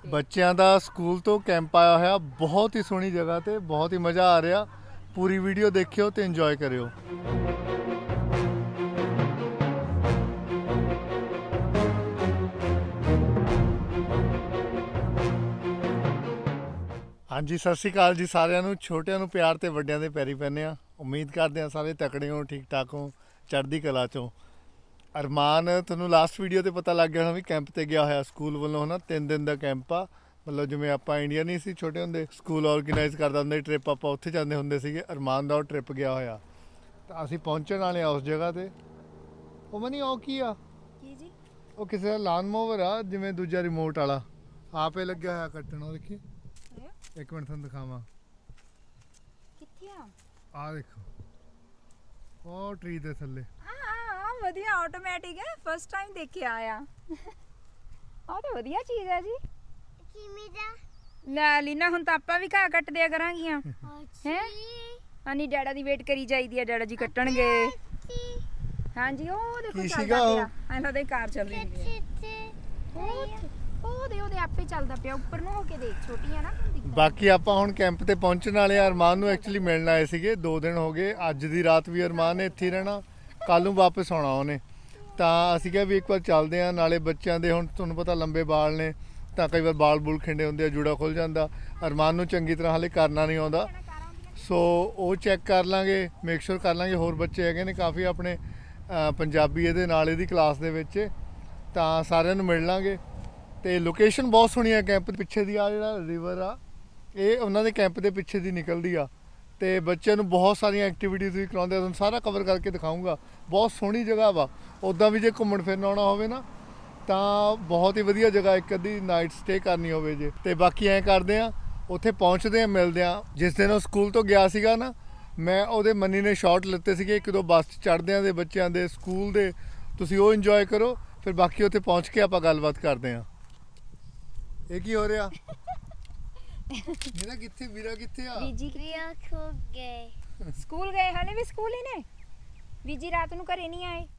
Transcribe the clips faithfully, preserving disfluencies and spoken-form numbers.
ਬੱਚਿਆਂ ਦਾ ਸਕੂਲ ਤੋਂ ਕੈਂਪ ਆਇਆ ਹੋਇਆ, ਬਹੁਤ ਹੀ ਸੋਹਣੀ ਜਗ੍ਹਾ ਤੇ ਬਹੁਤ ਹੀ ਮਜ਼ਾ ਆ ਰਿਹਾ। ਪੂਰੀ ਵੀਡੀਓ ਦੇਖਿਓ ਤੇ ਇੰਜੋਏ ਕਰਿਓ। ਹਾਂਜੀ, ਸਤਿ ਸ਼੍ਰੀ ਅਕਾਲ ਜੀ ਸਾਰਿਆਂ ਨੂੰ। ਛੋਟਿਆਂ ਨੂੰ ਪਿਆਰ ਤੇ ਵੱਡਿਆਂ ਦੇ ਪੈਰੀ ਪੈਂਦੇ ਆ। ਉਮੀਦ ਕਰਦੇ ਆ ਸਾਰੇ ਤਕੜੇ ਹੋ, ਠੀਕ ਠਾਕ ਹੋ, ਚੜ੍ਹਦੀ ਕਲਾ ਚੋਂ। ਅਰਮਾਨ ਤੁਹਾਨੂੰ ਲਾਸਟ ਵੀਡੀਓ ਤੇ ਪਤਾ ਲੱਗ ਗਿਆ ਹੋਣਾ ਵੀ ਕੈਂਪ ਤੇ ਗਿਆ ਹੋਇਆ ਸਕੂਲ ਵੱਲੋਂ, ਹੈ ਨਾ। ਤਿੰਨ ਦਿਨ ਦਾ ਕੈਂਪ ਆ। ਮਤਲਬ ਜਿਵੇਂ ਆਪਾਂ ਇੰਡੀਆ ਨਹੀਂ ਸੀ ਛੋਟੇ ਹੁੰਦੇ, ਸਕੂਲ ਔਰਗੇਨਾਈਜ਼ ਕਰਦਾ ਹੁੰਦਾ ਟ੍ਰਿਪ, ਆਪਾਂ ਉੱਥੇ ਜਾਂਦੇ ਹੁੰਦੇ ਸੀਗੇ। ਅਰਮਾਨ ਦਾ ਉਹ ਟ੍ਰਿਪ ਗਿਆ ਹੋਇਆ ਤਾਂ ਅਸੀਂ ਪਹੁੰਚਣ ਵਾਲੇ ਆ ਉਸ ਜਗ੍ਹਾ ਤੇ। ਉਹ ਮਨੀ ਉਹ ਕੀ ਆ? ਕੀ ਜੀ? ਉਹ ਕਿਸੇ ਦਾ ਲਾਨ ਮੋਵਰ ਆ, ਜਿਵੇਂ ਦੂਜਾ ਰਿਮੋਟ ਵਾਲਾ ਆਪੇ ਲੱਗਿਆ ਹੋਇਆ ਕੱਟਣ। ਉਹ ਦੇਖੀ, ਇੱਕ ਮਿੰਟ ਤੁਹਾਨੂੰ ਦਿਖਾਵਾਂ। ਕਿੱਥੇ ਆ? ਆ ਦੇਖੋ, ਉਹ ਟਰੀ ਦੇ ਥੱਲੇ। ਹਾਂ, ਵਧੀਆ ਆਟੋਮੈਟਿਕ ਹੈ। ਫਸਟ ਟਾਈਮ ਦੇਖਿਆ ਆ। ਆਹ ਤਾਂ ਵਧੀਆ ਚੀਜ਼ ਹੈ ਜੀ। ਕਿਵੇਂ ਦਾ? ਲੈ ਲੀਨਾ, ਹੁਣ ਤਾਂ ਆਪਾਂ ਵੀ ਘਾਹ ਕੱਟ ਦਿਆ ਕਰਾਂਗੀਆਂ ਹੈ। ਅਨੀ ਡੈਡਾ ਦੀ ਵੇਟ ਕਰੀ ਜਾਈਦੀ ਆ, ਡੈਡਾ ਜੀ ਕੱਟਣਗੇ। ਹਾਂਜੀ, ਉਹ ਦੇਖੋ ਚੱਲਦਾ ਪਿਆ। ਇਹਨਾਂ ਦੇ ਕਾਰ ਚੱਲ ਰਹੀ ਹੈ। ਉਹਦੇ ਉਹਦੇ ਆਪੇ ਚੱਲਦਾ ਪਿਆ। ਉੱਪਰ ਨੂੰ ਹੋ ਕੇ ਦੇਖ, ਛੋਟੀਆਂ ਨਾ। ਬਾਕੀ ਆਪਾਂ ਹੁਣ ਕੈਂਪ ਤੇ ਪਹੁੰਚਣ ਵਾਲੇ ਆ। ਅਰਮਾਨ ਨੂੰ ਐਕਚੁਅਲੀ ਮਿਲਣ ਆਏ ਸੀਗੇ, ਦੋ ਦਿਨ ਹੋ ਗਏ। ਅੱਜ ਦੀ ਰਾਤ ਵੀ ਅਰਮਾਨ ਨੇ ਇੱਥੇ ਹੀ ਰਹਿਣਾ, ਕੱਲ ਨੂੰ ਵਾਪਸ ਆਉਣਾ ਉਹਨੇ। ਤਾਂ ਅਸੀਂ ਕਿਹਾ ਵੀ ਇੱਕ ਵਾਰ ਚੱਲਦੇ ਆ। ਨਾਲੇ ਬੱਚਿਆਂ ਦੇ ਹੁਣ ਤੁਹਾਨੂੰ ਪਤਾ ਲੰਬੇ ਵਾਲ ਨੇ, ਤਾਂ ਕਈ ਵਾਰ ਬਾਲ ਬੂਲ ਖਿੰਡੇ ਹੁੰਦੇ ਆ, ਜੂੜਾ ਖੁੱਲ ਜਾਂਦਾ। ਅਰਮਾਨ ਨੂੰ ਚੰਗੀ ਤਰ੍ਹਾਂ ਹਾਲੇ ਕਰਨਾ ਨਹੀਂ ਆਉਂਦਾ, ਸੋ ਉਹ ਚੈੱਕ ਕਰ ਲਾਂਗੇ, ਮੇਕ ਸ਼ੋਰ ਕਰ ਲਾਂਗੇ। ਹੋਰ ਬੱਚੇ ਹੈਗੇ ਨੇ ਕਾਫੀ ਆਪਣੇ ਪੰਜਾਬੀ ਇਹਦੇ ਨਾਲ ਇਹਦੀ ਕਲਾਸ ਦੇ ਵਿੱਚ, ਤਾਂ ਸਾਰਿਆਂ ਨੂੰ ਮਿਲ ਲਾਂਗੇ। ਤੇ ਲੋਕੇਸ਼ਨ ਬਹੁਤ ਸੋਹਣੀ ਆ ਕੈਂਪ ਪਿੱਛੇ ਦੀ। ਆ ਜਿਹੜਾ ਰਿਵਰ ਆ, ਇਹ ਉਹਨਾਂ ਦੇ ਕੈਂਪ ਦੇ ਪਿੱਛੇ ਦੀ ਨਿਕਲਦੀ ਆ। ਤੇ ਬੱਚਿਆਂ ਨੂੰ ਬਹੁਤ ਸਾਰੀਆਂ ਐਕਟੀਵਿਟੀਜ਼ ਵੀ ਕਰਾਉਂਦੇ ਆ, ਤੁਹਾਨੂੰ ਸਾਰਾ ਕਵਰ ਕਰਕੇ ਦਿਖਾਊਂਗਾ। ਬਹੁਤ ਸੋਹਣੀ ਜਗ੍ਹਾ ਵਾ। ਉੱਦਾਂ ਵੀ ਜੇ ਘੁੰਮਣ ਫਿਰਨ ਆਉਣਾ ਹੋਵੇ ਨਾ, ਤਾਂ ਬਹੁਤ ਹੀ ਵਧੀਆ ਜਗ੍ਹਾ। ਇੱਕ ਅੱਧੀ ਨਾਈਟ ਸਟੇ ਕਰਨੀ ਹੋਵੇ ਜੇ। ਤੇ ਬਾਕੀ ਐਂ ਕਰਦੇ ਆ, ਉੱਥੇ ਪਹੁੰਚਦੇ ਆ, ਮਿਲਦੇ ਆ। ਜਿਸ ਦਿਨ ਉਹ ਸਕੂਲ ਤੋਂ ਗਿਆ ਸੀਗਾ ਨਾ, ਮੈਂ ਉਹਦੇ ਮੰਨੀ ਨੇ ਸ਼ਾਟ ਲਿੱਤੇ ਸੀਗੇ ਇੱਕ ਦੋ ਬੱਸ 'ਚ ਚੜ੍ਹਦਿਆਂ ਦੇ, ਬੱਚਿਆਂ ਦੇ, ਸਕੂਲ ਦੇ। ਤੁਸੀਂ ਉਹ ਇੰਜੋਏ ਕਰੋ, ਫਿਰ ਬਾਕੀ ਉੱਥੇ ਪਹੁੰਚ ਕੇ ਆਪਾਂ ਗੱਲਬਾਤ ਕਰਦੇ ਆ। ਇਹ ਕੀ ਹੋ ਰਿਹਾ? ਮੇਰਾ ਕਿੱਥੇ ਵੀਰਾ ਕਿੱਥੇ ਆ? ਵੀਜੀ ਵੀਰਾ ਖੋ ਗਏ। ਸਕੂਲ ਗਏ? ਹਾਲੇ ਵੀ ਸਕੂਲ ਹੀ ਨੇ। ਵੀਜੀ ਰਾਤ ਨੂੰ ਘਰੇ ਨਹੀਂ ਆਏ।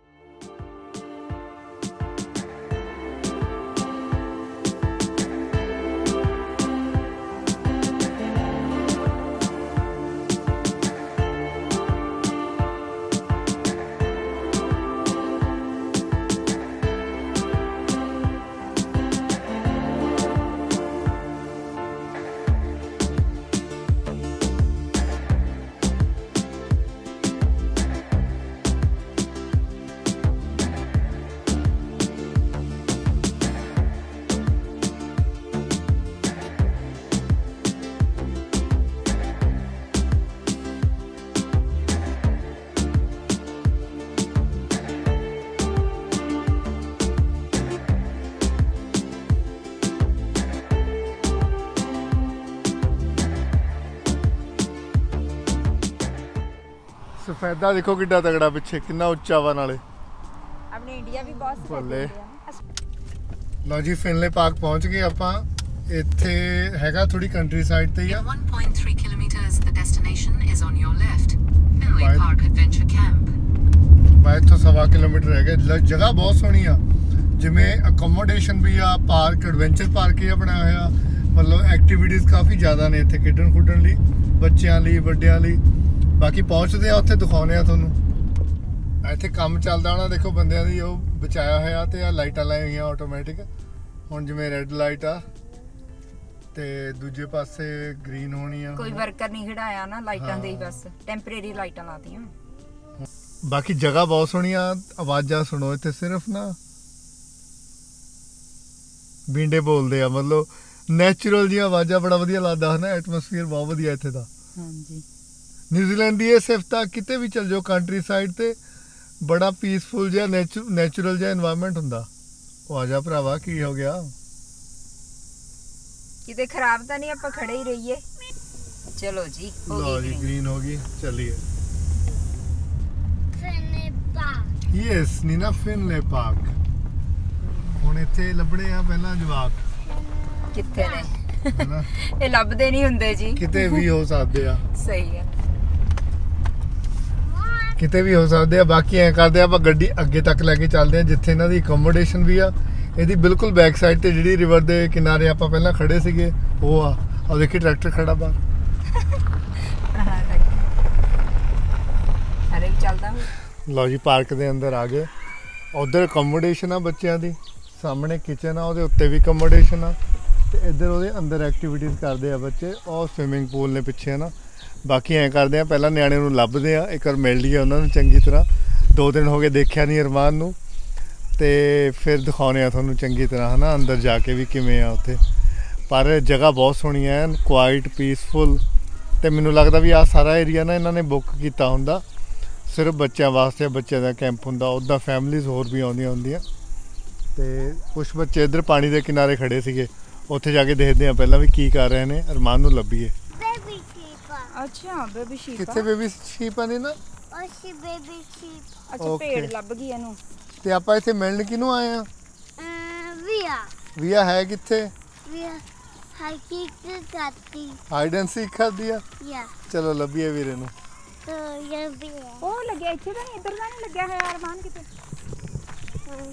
ਸਫੈਦਾ ਦੇਖੋ ਕਿੱਡਾ ਤਗੜਾ ਪਿੱਛੇ, ਕਿੰਨਾ ਉੱਚਾ ਵਾ। ਨਾਲੇ ਆਪਣੇ ਇੰਡੀਆ ਵੀ ਬਹੁਤ ਸਫੈਦੇ। ਲਓ ਜੀ, ਫਿਨਲੇ ਪਾਰਕ ਪਹੁੰਚ ਗਏ ਆਪਾਂ। ਇੱਥੇ ਹੈਗਾ ਥੋੜੀ ਕੰਟਰੀ ਸਾਈਡ ਤੇ ਹੀ ਆ। one point three kilometers the destination is on your left. Finlay Park Adventure Camp. ਬਾਈ ਤੋਂ ਸਵਾ ਕਿਲੋਮੀਟਰ ਹੈਗਾ। ਜਗ੍ਹਾ ਬਹੁਤ ਸੋਹਣੀ ਆ, ਜਿਵੇਂ ਅਕੋਮੋਡੇਸ਼ਨ ਵੀ ਆ, ਪਾਰਕ ਐਡਵੈਂਚਰ ਪਾਰਕ ਹੀ ਬਣਾਇਆ ਹੋਇਆ। ਮਤਲਬ ਐਕਟੀਵਿਟੀਜ਼ ਕਾਫੀ ਜ਼ਿਆਦਾ ਨੇ ਇੱਥੇ, ਖੇਡਣ ਖੁੱਡਣ ਲਈ, ਬੱਚਿਆਂ ਲਈ, ਵੱਡਿਆਂ ਲਈ। ਬਾਕੀ ਪਹੁੰਚਦੇ ਆ ਉੱਥੇ, ਦਿਖਾਉਂਦੇ ਆ ਤੁਹਾਨੂੰ। ਇੱਥੇ ਕੰਮ ਚੱਲਦਾ ਹੋਣਾ, ਦੇਖੋ ਬੰਦਿਆਂ ਦੀ ਉਹ ਬਚਾਇਆ ਹੋਇਆ। ਤੇ ਆ ਲਾਈਟਾਂ ਲਾਈਆਂ ਹੋਈਆਂ ਆਟੋਮੈਟਿਕ। ਹੁਣ ਜਿਵੇਂ ਰੈੱਡ ਲਾਈਟ ਆ ਤੇ ਦੂਜੇ ਪਾਸੇ ਗ੍ਰੀਨ ਹੋਣੀ ਆ। ਕੋਈ ਵਰਕਰ ਨਹੀਂ ਖੜਾਇਆ ਨਾ, ਲਾਈਟਾਂ ਦੇ ਹੀ ਬਸ ਟੈਂਪਰੇਰੀ ਲਾਈਟਾਂ ਲਾਤੀਆਂ। ਬਾਕੀ ਜਗ੍ਹਾ ਬਹੁਤ ਸੋਹਣੀ ਆ। ਆਵਾਜ਼ਾਂ ਸੁਣੋ ਇੱਥੇ, ਸਿਰਫ ਨਾ ਬੀਂਡੇ ਬੋਲਦੇ ਆ। ਮਤਲਬ ਨੈਚੁਰਲ ਜਿਹੀਆਂ ਆਵਾਜ਼ਾਂ, ਬੜਾ ਵਧੀਆ ਲੱਗਦਾ ਹੈ ਨਾ। ਐਟਮੋਸਫੀਅਰ ਬਹੁਤ ਵਧੀਆ ਇੱਥੇ ਦਾ। ਹਾਂਜੀ, ਨਿਊਜ਼ੀਲੈਂਡ ਦੀ ਇਹ ਸਿਫਤ ਆ, ਕਿਤੇ ਵੀ ਚਲ ਜਾਓ ਕੰਟਰੀ ਸਾਈਡ ਤੇ, ਬੜਾ ਪੀਸਫੁਲ ਜਿਹਾ ਨੈਚੁਰਲ ਜਿਹਾ ਇਨਵਾਇਰਨਮੈਂਟ ਹੁੰਦਾ। ਉਹ ਆ ਜਾ ਭਰਾਵਾ, ਕੀ ਹੋ ਗਿਆ? ਕਿਤੇ ਖਰਾਬ ਤਾਂ ਨਹੀਂ, ਆਪਾਂ ਖੜੇ ਹੀ ਰਹੀਏ। ਚਲੋ ਜੀ, ਹੋ ਲਓ ਗਈ ਜੀ, ਗ੍ਰੀਨ ਹੋ ਗਈ। ਚੱਲੀਏ। Finlay park. Yes, Nina, Finlay park. ਹੁਣ ਇੱਥੇ ਲੱਭਣੇ ਆ ਪਹਿਲਾਂ ਜਵਾਕ। ਕਿੱਥੇ ਨੇ? ਇਹ ਲੱਭਦੇ ਨਹੀਂ ਹੁੰਦੇ ਜੀ, ਕਿਤੇ ਵੀ ਹੋ ਸਕਦੇ ਆ। ਸਹੀ ਹੈ, ਕਿਤੇ ਵੀ ਹੋ ਸਕਦੇ ਆ। ਬਾਕੀ ਐ ਕਰਦੇ ਆ, ਆਪਾਂ ਗੱਡੀ ਅੱਗੇ ਤੱਕ ਲੈ ਕੇ ਚੱਲਦੇ ਆ, ਜਿੱਥੇ ਇਹਨਾਂ ਦੀ ਅਕੋਮੋਡੇਸ਼ਨ ਵੀ ਆ, ਇਹਦੀ ਬਿਲਕੁਲ ਬੈਕ ਸਾਈਡ ਤੇ ਜਿਹੜੀ ਰਿਵਰ ਦੇ ਕਿਨਾਰੇ ਆਪਾਂ ਪਹਿਲਾਂ ਖੜੇ ਸੀਗੇ ਉਹ ਆ ਆ ਦੇਖੀ ਟਰੈਕਟਰ ਖੜਾ ਬਾਹਰ। ਅਰੇ ਵੀ ਚੱਲਦਾ ਹੋ। ਲਓ ਜੀ ਪਾਰਕ ਦੇ ਅੰਦਰ ਆ ਗਏ। ਉਧਰ ਅਕੋਮੋਡੇਸ਼ਨ ਆ ਬੱਚਿਆਂ ਦੀ, ਸਾਹਮਣੇ ਕਿਚਨ ਆ, ਉਹਦੇ ਉੱਤੇ ਵੀ ਅਕੋਮੋਡੇਸ਼ਨ ਆ ਤੇ ਇੱਧਰ ਉਹਦੇ ਅੰਦਰ ਐਕਟੀਵਿਟੀਜ਼ ਕਰਦੇ ਆ ਬੱਚੇ। ਉਹ ਸਵਿਮਿੰਗ ਪੂਲ ਨੇ ਪਿੱਛੇ ਨਾ। ਬਾਕੀ ਐਂ ਕਰਦੇ ਆ ਪਹਿਲਾਂ ਨਿਆਣੇ ਨੂੰ ਲੱਭਦੇ ਆ, ਇੱਕ ਵਾਰ ਮਿਲ ਲਈਏ ਉਹਨਾਂ ਨੂੰ ਚੰਗੀ ਤਰ੍ਹਾਂ। ਦੋ ਦਿਨ ਹੋ ਗਏ ਦੇਖਿਆ ਨਹੀਂ ਅਰਮਾਨ ਨੂੰ, ਤੇ ਫਿਰ ਦਿਖਾਉਂਦੇ ਆ ਤੁਹਾਨੂੰ ਚੰਗੀ ਤਰ੍ਹਾਂ ਹੈ ਨਾ ਅੰਦਰ ਜਾ ਕੇ ਵੀ ਕਿਵੇਂ ਆ ਉੱਥੇ। ਪਰ ਜਗ੍ਹਾ ਬਹੁਤ ਸੋਹਣੀ ਐ, ਕੁਆਇਟ ਪੀਸਫੁਲ। ਤੇ ਮੈਨੂੰ ਲੱਗਦਾ ਵੀ ਆਹ ਸਾਰਾ ਏਰੀਆ ਨਾ ਇਹਨਾਂ ਨੇ ਬੁੱਕ ਕੀਤਾ ਹੁੰਦਾ ਸਿਰਫ ਬੱਚਿਆਂ ਵਾਸਤੇ, ਬੱਚਿਆਂ ਦਾ ਕੈਂਪ ਹੁੰਦਾ। ਉੱਦਾਂ ਫੈਮਲੀਜ਼ ਹੋਰ ਵੀ ਆਉਂਦੀਆਂ ਹੁੰਦੀਆਂ। ਤੇ ਕੁਝ ਬੱਚੇ ਇੱਧਰ ਪਾਣੀ ਦੇ ਕਿਨਾਰੇ ਖੜੇ ਸੀਗੇ, ਉੱਥੇ ਜਾ ਕੇ ਦੇਖਦੇ ਆ ਪਹਿਲਾਂ ਵੀ ਕੀ ਕਰ ਰਹੇ ਨੇ। ਅਰਮਾਨ ਨੂੰ ਲੱਭੀਏ। Baby sheep. ਅੱਛਾ ਬੇਬੀ ਸ਼ੀਪ ਕਿੱਥੇ ਬੇਬੀ ਸ਼ੀਪ ਆ ਨੇ ਨਾ? Oh, she baby sheep. ਅੱਛਾ Okay. ਭੇਡ ਲੱਭ ਗਈ ਇਹਨੂੰ। ਤੇ ਆਪਾਂ ਇੱਥੇ ਮਿਲਣ ਕਿਹਨੂੰ ਆਏ ਆ? Uh, Via. ਵੀਆ ਹੈ ਕਿੱਥੇ? Via. Hakikati. Hide and seek ਕਰਦੀ ਆ। Yeah. ਚਲੋ ਲੱਭੀਏ ਵੀਰੇ ਨੂੰ। So, yeah, Via. ਉਹ ਲੱਗਿਆ ਇੱਥੇ ਤਾਂ ਨਹੀਂ, ਇੱਧਰ ਤਾਂ ਨਹੀਂ ਲੱਗਿਆ ਹੋਇਆ ਅਰਮਾਨ ਕਿਤੇ। Um,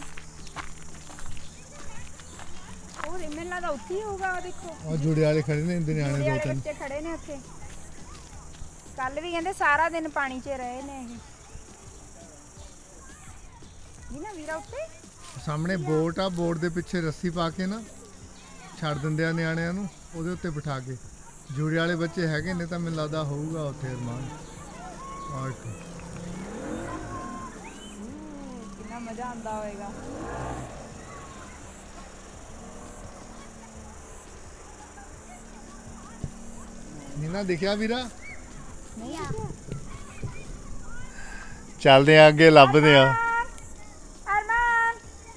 ਉਹ ਮੈਨੂੰ ਲੱਗਦਾ ਉੱਥੇ ਹੀ ਹੋਊਗਾ। ਆਹ ਦੇਖੋ ਆ ਜੁੜੇ ਵਾਲੇ ਖੜੇ ਨੇ ਇੰਦੇ ਨਿਆਣੇ ਜਿਹੜੇ ਦੋ ਵਾਲੇ ਤਿੰਨ। ਬੱਚੇ ਖੜੇ ਨੇ ਉੱਥੇ। ਕੱਲ ਵੀ ਕਹਿੰਦੇ ਸਾਰਾ ਦਿਨ ਪਾਣੀ 'ਚ ਰਹੇ ਨੇ ਇਹ। ਨਹੀਂ ਨਾ ਵੀਰਾ ਉੱਤੇ ਸਾਹਮਣੇ ਬੋਟ ਆ, ਬੋਟ ਦੇ ਪਿੱਛੇ ਰੱਸੀ ਪਾ ਕੇ ਨਾ ਛੱਡ ਦਿੰਦੇ ਆ ਨਿਆਣਿਆਂ ਨੂੰ, ਉਹਦੇ ਉੱਤੇ ਬਿਠਾ ਕੇ। ਜੁੜੇ ਵਾਲੇ ਬੱਚੇ ਹੈਗੇ ਨੇ ਤਾਂ ਮੈਨੂੰ ਲੱਗਦਾ ਹੋਊਗਾ ਉੱਥੇ ਅਰਮਾਨ। ਔਰ ਕਿੰਨਾ ਮਜ਼ਾ ਆਉਂਦਾ ਹੋਵੇਗਾ। ਨੀਨਾ ਦਿਖਿਆ ਵੀਰਾ? ਨਹੀਂ ਚੱਲਦੇ ਆ ਅੱਗੇ, ਲੱਭਦੇ ਆ। ਅਰਮਾਨ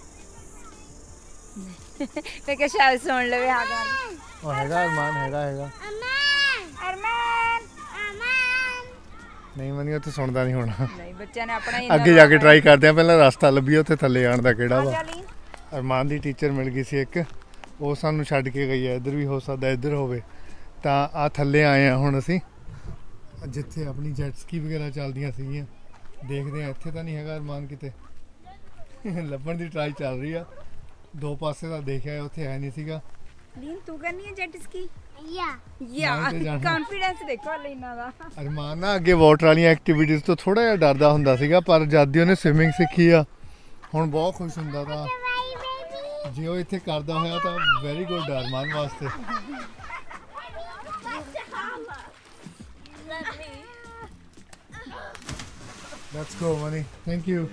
ਮੈਂ ਕਿਹਾ ਸ਼ਾਇਦ ਸੁਣ ਲਵੇ ਆ ਗੱਲ। ਉਹ ਹੈਗਾ ਅਰਮਾਨ, ਹੈਗਾ ਹੈਗਾ। Aman. ਅਰਮਾਨ Aman. ਨਹੀਂ ਮਨੀ ਉੱਥੇ ਸੁਣਦਾ ਨਹੀਂ ਹੋਣਾ। ਨਹੀਂ ਬੱਚਿਆਂ ਨੇ ਆਪਣਾ ਹੀ ਅੱਗੇ ਜਾ ਕੇ ਟਰਾਈ ਕਰਦੇ ਆ, ਪਹਿਲਾਂ ਰਸਤਾ ਲੱਭੀਏ ਉੱਥੇ ਥੱਲੇ ਆਉਣ ਦਾ ਕਿਹੜਾ ਵਾ। ਚੱਲੀ। ਅਰਮਾਨ ਦੀ ਟੀਚਰ ਮਿਲ ਗਈ ਸੀ ਇੱਕ, ਉਹ ਸਾਨੂੰ ਛੱਡ ਕੇ ਗਈ ਹੈ। ਇੱਧਰ ਵੀ ਹੋ ਸਕਦਾ ਇੱਧਰ ਹੋਵੇ। ਤਾਂ ਆ ਥੱਲੇ ਆਏ ਆ ਹੁਣ ਅਸੀਂ, ਜਿੱਥੇ ਆਪਣੀ ਜੈਟ ਸਕੀ ਵਗੈਰਾ ਚੱਲਦੀਆਂ ਸੀਗੀਆਂ। ਦੇਖਦੇ ਆ ਇੱਥੇ ਤਾਂ ਨਹੀਂ ਹੈਗਾ ਅਰਮਾਨ ਕਿਤੇ। ਲੱਭਣ ਦੀ ਟਰਾਈ ਚੱਲ ਰਹੀ ਆ। ਦੋ ਪਾਸੇ ਦਾ ਦੇਖਿਆ, ਉੱਥੇ ਹੈ ਨਹੀਂ ਸੀਗਾ। ਲੀਨ ਤੂੰ ਕਰਨੀ ਹੈ ਜੈਟ ਸਕੀ? Yeah. ਯਾ ਮੈਂ ਤੇ ਜਾਣਾ। ਕੌਨਫੀਡੈਂਸ ਦੇਖੋ ਲੀਨਾ ਦਾ। ਅਰਮਾਨ ਨਾ ਅੱਗੇ ਵਾਟਰ ਵਾਲੀਆਂ ਐਕਟੀਵਿਟੀਜ਼ ਤੋਂ ਥੋੜਾ ਜਿਹਾ ਡਰਦਾ ਹੁੰਦਾ ਸੀਗਾ, ਪਰ ਜਦ ਦੀ ਉਹਨੇ ਸਵਿਮਿੰਗ ਸਿੱਖੀ ਆ ਹੁਣ ਬਹੁਤ ਖੁਸ਼ ਹੁੰਦਾ। ਤਾਂ Bye, baby. ਜੇ ਉਹ ਇੱਥੇ ਕਰਦਾ ਹੋਇਆ ਤਾਂ ਵੈਰੀ ਗੁੱਡ ਅਰਮਾਨ ਵਾਸਤੇ। Let's go Mani, thank you.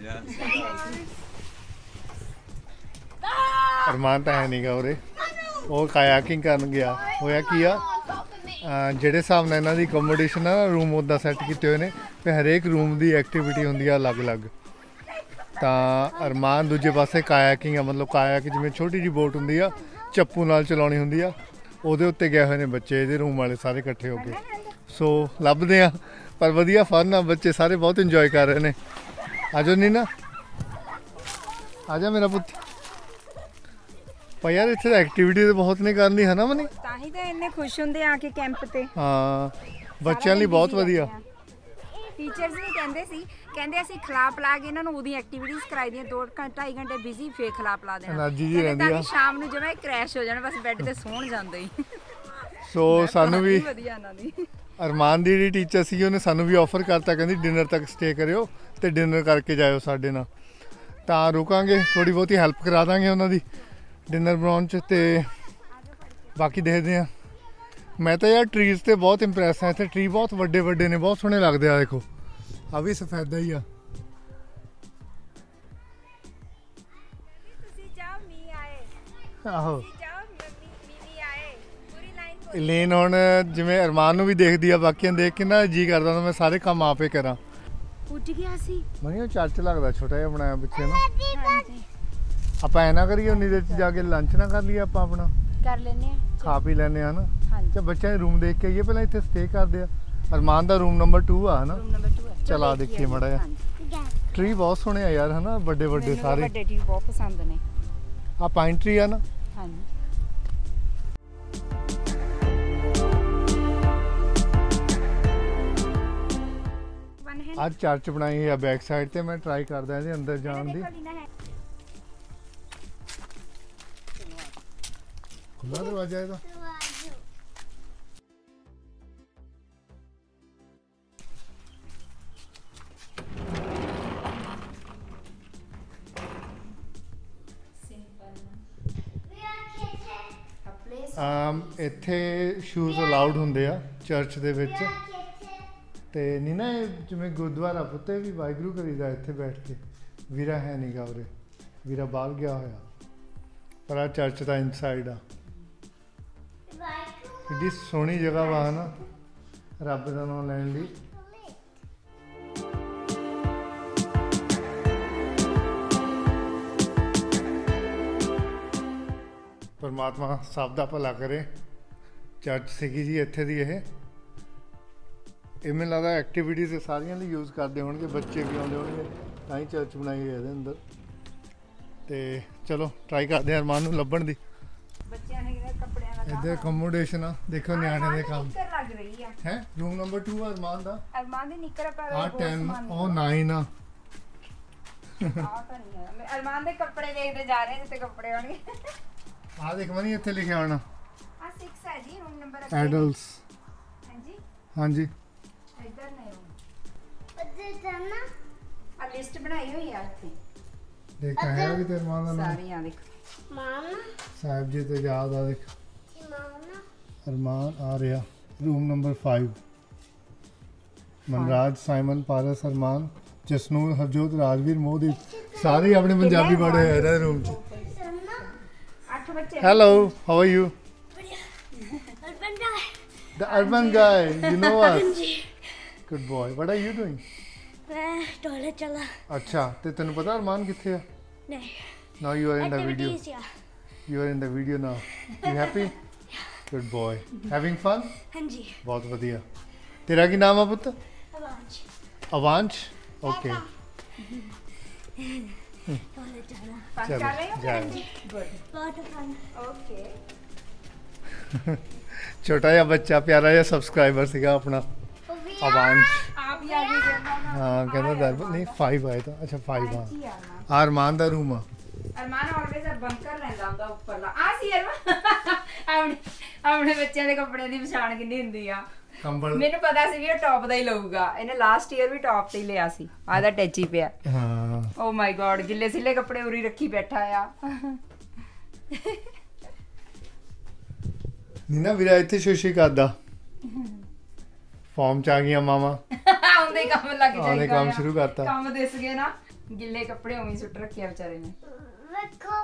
Armaan ਤਾਂ ਹੈ ਨਹੀਂਗਾ ਉਰੇ, ਉਹ ਕਾਇਕਿੰਗ ਕਰਨ ਗਿਆ। ਹੋਇਆ ਕੀ ਆ, ਅਹ ਜਿਹੜੇ ਹਿਸਾਬ ਨਾਲ ਇਹਨਾਂ ਦੀ ਅਕੋਮੋਡੇਸ਼ਨ ਆ, ਰੂਮ ਉੱਦਾਂ ਸੈੱਟ ਕੀਤੇ ਹੋਏ ਨੇ ਤੇ ਹਰੇਕ ਰੂਮ ਦੀ ਐਕਟੀਵਿਟੀ ਹੁੰਦੀ ਆ ਅਲੱਗ-ਅਲੱਗ। ਤਾਂ ਅਰਮਾਨ ਦੂਜੇ ਪਾਸੇ ਕਾਇਕਿੰਗ ਆ, ਮਤਲਬ ਕਾਇਕ ਜਿਵੇਂ ਛੋਟੀ ਜਿਹੀ ਬੋਟ ਹੁੰਦੀ ਆ, ਚੱਪੂ ਨਾਲ ਚਲਾਉਣੀ ਹੁੰਦੀ ਆ, ਉਹਦੇ ਉੱਤੇ ਗਏ ਹੋਏ ਨੇ ਬੱਚੇ, ਇਹਦੇ ਰੂਮ ਵਾਲੇ ਸਾਰੇ ਇਕੱਠੇ ਹੋ ਕੇ। ਸੋ ਲੱਭਦੇ ਆ, ਪਰ ਵਧੀਆ ਫਨ ਆ, ਬੱਚੇ ਸਾਰੇ ਬਹੁਤ ਇੰਜੋਏ ਕਰ ਰਹੇ ਨੇ। ਆਜੋ ਨੀਨਾ, ਆਜਾ ਮੇਰਾ ਪੁੱਤ। ਪਰ ਯਾਰ ਇੱਥੇ ਐਕਟੀਵਿਟੀ ਤਾਂ ਬਹੁਤ ਨੇ ਕਰਨੀ ਹੈ ਨਾ ਮਨੀ? ਤਾਂ ਹੀ ਤਾਂ ਇੰਨੇ ਖੁਸ਼ ਹੁੰਦੇ ਆ ਕੇ ਕੈਂਪ ਤੇ। ਹਾਂ ਬੱਚਿਆਂ ਲਈ ਬਹੁਤ ਵਧੀਆ। ਟੀਚਰਸ ਵੀ ਕਹਿੰਦੇ ਸੀ, ਕਹਿੰਦੇ ਅਸੀਂ ਖਿਲਾ ਪਿਲਾ ਕੇ ਇਹਨਾਂ ਨੂੰ ਉਹਦੀ ਐਕਟੀਵਿਟੀਜ਼ ਕਰਾਈ ਦੀਆਂ, ਦੋ ਘੰਟਾ ਢਾਈ ਘੰਟੇ ਬਿਜ਼ੀ, ਫੇਰ ਖਿਲਾ ਪਿਲਾ ਦੇਣਾ। ਐਨਰਜੀ ਜੀ ਕਹਿੰਦੇ ਰਹਿੰਦੀ ਤਾਂ ਆ। ਕਿ ਸ਼ਾਮ ਨੂੰ ਜਿਵੇਂ ਕ੍ਰੈਸ਼ ਹੋ ਜਾਣਾ, ਬਸ ਬੈੱਡ ਤੇ ਸੌਣ ਜਾਂਦੇ ਹੀ। ਸੋ ਸਾਨੂੰ ਵੀ ਵਧੀਆ ਇਹਨਾਂ ਦੀ। ਅਰਮਾਨ ਦੀ ਜਿਹੜੀ ਟੀਚਰ ਸੀ ਉਹਨੇ ਸਾਨੂੰ ਵੀ ਆਫਰ ਕਰਤਾ, ਕਹਿੰਦੀ ਡਿਨਰ ਤੱਕ ਸਟੇ ਕਰਿਓ ਤੇ ਡਿਨਰ ਕਰਕੇ ਜਾਇਓ ਸਾਡੇ ਨਾਲ। ਤਾਂ ਰੁਕਾਂਗੇ, ਥੋੜੀ ਬਹੁਤੀ ਹੈਲਪ ਕਰਾ ਦਾਂਗੇ ਉਹਨਾਂ ਦੀ ਡਿਨਰ ਬਣਾਉਣ 'ਚ। ਤੇ ਬਾਕੀ ਦੇਖਦੇ ਆ। ਮੈਂ ਤਾਂ ਯਾਰ ਟਰੀਜ਼ ਤੇ ਬਹੁਤ ਇੰਪ੍ਰੈਸ ਆ। ਇੱਥੇ ਟਰੀ ਬਹੁਤ ਵੱਡੇ ਵੱਡੇ ਨੇ, ਬਹੁਤ ਸੋਹਣੇ ਲੱਗਦੇ ਆ। ਦੇਖੋ ਆ ਵੀ ਸਫੈਦਾ ਹੀ ਆ। ਤੁਸੀਂ ਜਾਓ ਮੀ ਆਏ, ਆਹੋ ਜਾਓ ਮੀਨੀ ਆਏ, ਪੂਰੀ ਲਾਈਨ। ਇਲੇਨ ਹੁਣ ਜਿਵੇਂ ਅਰਮਾਨ ਨੂੰ ਵੀ ਦੇਖਦੀ ਆ, ਬਾਕੀਆਂ ਨੂੰ ਦੇਖ ਕੇ ਨਾ ਜੀ ਕਰਦਾ ਮੈਂ ਸਾਰੇ ਕੰਮ ਆਪੇ ਕਰਾਂ। ਉੱਜ ਗਿਆ ਸੀ। ਮਨੀ ਉਹ ਚਰਚ ਲੱਗਦਾ ਛੋਟਾ ਜਿਹਾ ਬਣਾਇਆ ਪਿੱਛੇ ਨਾ। ਹਾਂਜੀ ਆਪਾਂ ਐ ਨਾ ਕਰੀਏ, ਉਨੀ ਦੇਰ 'ਚ ਜਾ ਕੇ ਲੰਚ ਨਾ ਕਰ ਲਈਏ ਆਪਾਂ ਆਪਣਾ, ਕਰ ਲੈਨੇ ਆ। ਖਾ ਪੀ ਲੈਨੇ ਆ ਨਾ। ਹਾਂਜੀ ਤੇ ਬੱਚਿਆਂ ਦੇ ਰੂਮ ਦੇਖ ਕੇ ਆਈਏ, ਪਹਿਲਾਂ ਇੱਥੇ ਸਟੇ ਕਰਦੇ ਆ। ਅਰਮਾਨ ਦਾ ਰੂਮ ਨੰਬਰ ਟੂ ਆ ਹਨਾ। ਰੂਮ ਨੰਬਰ ਟੂ ਹੈ। ਚਲ ਆ ਦੇਖੀਏ ਮਾੜਾ ਜਿਹਾ। Yeah. ਟਰੀ ਬਹੁਤ ਸੋਹਣੇ ਆ ਯਾਰ ਹਨਾ, ਵੱਡੇ ਵੱਡੇ ਮੈਨੂੰ ਸਾਰੇ। ਵੱਡੇ ਟੀ ਬਹੁਤ ਪਸੰਦ ਨੇ। ਆ ਪਾਈਨ ਟਰੀ ਆ ਨਾ। ਹਾਂਜੀ ਵਨ ਹੈ ਅੱਜ ਚਰਚ ਬਣਾਈ ਹੋਈ ਆ ਬੈਕ ਸਾਈਡ ਤੇ। ਮੈਂ ਟਰਾਈ ਕਰਦਾ ਇਹਦੇ ਅੰਦਰ ਜਾਣ ਦੀ। ਖੁੱਲਾ ਦਰਵਾਜ਼ਾ ਇਹਦਾ। ਆਮ ਇੱਥੇ ਸ਼ੂਜ਼ ਅਲਾਉਡ ਹੁੰਦੇ ਆ ਚਰਚ ਦੇ ਵਿੱਚ ਤੇ ਨਹੀਂ ਨਾ ਇਹ ਜਿਵੇਂ ਗੁਰਦੁਆਰਾ ਪੁੱਤੇ ਵੀ ਵਾਹਿਗੁਰੂ ਕਰੀਦਾ ਇੱਥੇ ਬੈਠ ਕੇ। ਵੀਰਾ ਹੈ ਨਹੀਂ ਗਾ ਉਰੇ, ਵੀਰਾ ਬਾਹਰ ਗਿਆ ਹੋਇਆ, ਪਰ ਆ ਚਰਚ ਦਾ ਇਨਸਾਈਡ ਆ। ਕਿੱਡੀ ਸੋਹਣੀ ਜਗ੍ਹਾ ਵਾ ਨਾ ਰੱਬ ਦਾ ਨਾਮ ਲੈਣ ਲਈ। ਪਰਮਾਤਮਾ ਸਭ ਦਾ ਭਲਾ ਕਰੇ। ਚਰਚ ਸੀਗੀ ਜੀ ਇੱਥੇ ਦੀ। ਇਹ ਇਹ ਮੈਨੂੰ ਲੱਗਦਾ ਐਕਟੀਵਿਟੀਜ਼ ਸਾਰੀਆਂ ਲਈ ਯੂਜ਼ ਕਰਦੇ ਹੋਣਗੇ, ਬੱਚੇ ਵੀ ਆਉਂਦੇ ਹੋਣਗੇ ਤਾਂ ਹੀ ਚਰਚ ਬਣਾਈ ਹੈ ਇਹਦੇ ਅੰਦਰ। ਤੇ ਚਲੋ ਟਰਾਈ ਕਰਦੇ ਹਾਂ ਅਰਮਾਨ ਨੂੰ ਲੱਭਣ ਦੀ। ਬੱਚਿਆਂ ਨੇ ਕੱਪੜਿਆਂ ਦਾ ਇੱਧਰ ਅਕੋਮੋਡੇਸ਼ਨ ਆ, ਦੇਖੋ ਨਿਆਣੇ ਦੇ ਕੰਮ ਨਿੱਕਰ ਲੱਗ ਰਹੀ ਆ ਹੈ। ਰੂਮ ਨੰਬਰ ਟੂ ਅਰਮਾਨ ਦਾ। ਅਰਮਾਨ ਦੀ ਨਿੱਕਰ ਪਰ ਆ ਟੈਨ ਉਹ ਨਾਈਨ ਆ। ਆ ਤਾਂ ਨਹੀਂ ਹੈ। ਮੈਂ ਅਰਮਾਨ ਦੇ ਕੱਪੜੇ ਦੇਖਦੇ ਜਾ ਰਹੇ ਜਿੱਥੇ ਕੱਪੜੇ ਹੋਣਗੇ। ਆ ਦੇਖ ਮਨੀ ਇੱਥੇ ਲਿਖਿਆ ਹੋਣਾ ਆ ਛੇ ਹੈ ਜੀ ਰੂਮ ਨੰਬਰ। ਐਡਲਟਸ। ਹਾਂਜੀ ਹਾਂਜੀ ਇੱਧਰ ਨੇ ਰੂਮ। ਉੱਧਰ ਜਾਣਾ ਆ ਲਿਸਟ ਬਣਾਈ ਹੋਈ ਆ ਇੱਥੇ ਦੇਖ ਹੈ ਵੀ ਤੇ ਅਰਮਾਨ ਦਾ ਨਾਮ ਸਾਰੀਆਂ ਦੇਖ। ਮਾਮਾ ਸਾਹਿਬ ਜੀ ਤੇ ਯਾਦ ਆ। ਦੇਖ ਮਾਮਾ ਅਰਮਾਨ ਆ ਰਿਹਾ room number five. Manraj, Simon, Paras, Armaan, Jasnoor, Harjot, Rajveer, Mohdeep ਸਾਰੇ ਆਪਣੇ ਪੰਜਾਬੀ ਬੜੇ ਹੋਏ ਇਹਦੇ ਰੂਮ 'ਚ। ਅੱਠ ਬੱਚੇ। Hello, how are you? urban guy The urban guy, you know us. Good boy. What are you doing? मैं टॉयलेट चला अच्छा, ਤੇ ਤੈਨੂੰ ਪਤਾ ਅਰਮਾਨ ਕਿੱਥੇ ਆ? नहीं Now you are in the video. activities yeah You are in the video now. You happy? Good boy. Having fun? हाँ जी ਬਹੁਤ ਵਧੀਆ। ਤੇਰਾ ਕੀ ਨਾਮ ਆ ਪੁੱਤ? आवाज ਅਵਾਂਸ਼। Okay. टॉयलेट चला ਫਨ ਚਲੋ, ਕਰ ਰਹੇ ਹੋ? ਜਾ। ਗੁੱਡ बहुत फन ਓਕੇ। ਛੋਟਾ ਜਿਹਾ ਬੱਚਾ ਪਿਆਰਾ ਜਿਹਾ ਸਬਸਕ੍ਰਾਈਬਰ ਸੀਗਾ ਆਪਣਾ ਅਵਾਂਸ਼। ਆਪ ਹੀ ਆ ਗਏ ਜਰਨਾ। ਹਾਂ ਕਹਿੰਦਾ ਦਰਬ ਨਹੀਂ ਫਾਈਵ ਆਇਆ ਤਾਂ। ਅੱਛਾ ਫਾਈਵ ਆ। ਜੀ ਅਰਮਾਨ। ਆ ਅਰਮਾਨ ਦਾ ਰੂਮ ਆ। ਅਰਮਾਨ ਆਲਵੇਜ਼ ਅ ਬੰਕਰ ਲੈਂਦਾ ਹੁੰਦਾ ਉੱਪਰਲਾ। ਆ ਸੀ ਅਰਮਾਨ। ਆਪਣੇ ਆਪਣੇ ਬੱਚਿਆਂ ਦੇ ਕੱਪੜਿਆਂ ਦੀ ਪਛਾਣ ਕਿੰਨੀ ਹੁੰਦੀ ਆ। ਕੰਬਲ। ਮੈਨੂੰ ਪਤਾ ਸੀ ਵੀ ਇਹ ਟੌਪ ਦਾ ਹੀ ਲਊਗਾ। ਇਹਨੇ ਲਾਸਟ ਈਅਰ ਵੀ ਟੌਪ ਤੇ ਹੀ ਲਿਆ ਸੀ। ਆਦਾ ਟੈਚੀ ਪਿਆ। ਹਾਂ ਓ ਮਾਈ ਗॉड ਗਿੱਲੇ ਸਿੱਲੇ ਕੱਪੜੇ ਉਰੀ ਰੱਖੀ ਬੈਠਾ ਆ। ਨੀਨਾ ਵੀਰਾ ਇੱਥੇ ਸ਼ੋਸ਼ੀ ਕਰਦਾ। ਫਾਰਮ ਚ ਆ ਗਈਆਂ ਮਾਮਾ। ਆਉਂਦੇ ਕੰਮ ਲੱਗ ਜਾਈਦਾ। ਆਉਂਦੇ ਕੰਮ ਸ਼ੁਰੂ ਕਰਤਾ। ਕੰਮ ਦਿਸ ਗਏ ਨਾ। ਗਿੱਲੇ ਕੱਪੜੇ ਉਵੇਂ ਸੁੱਟ ਰੱਖਿਆ ਵਿਚਾਰੇ ਨੇ। देखो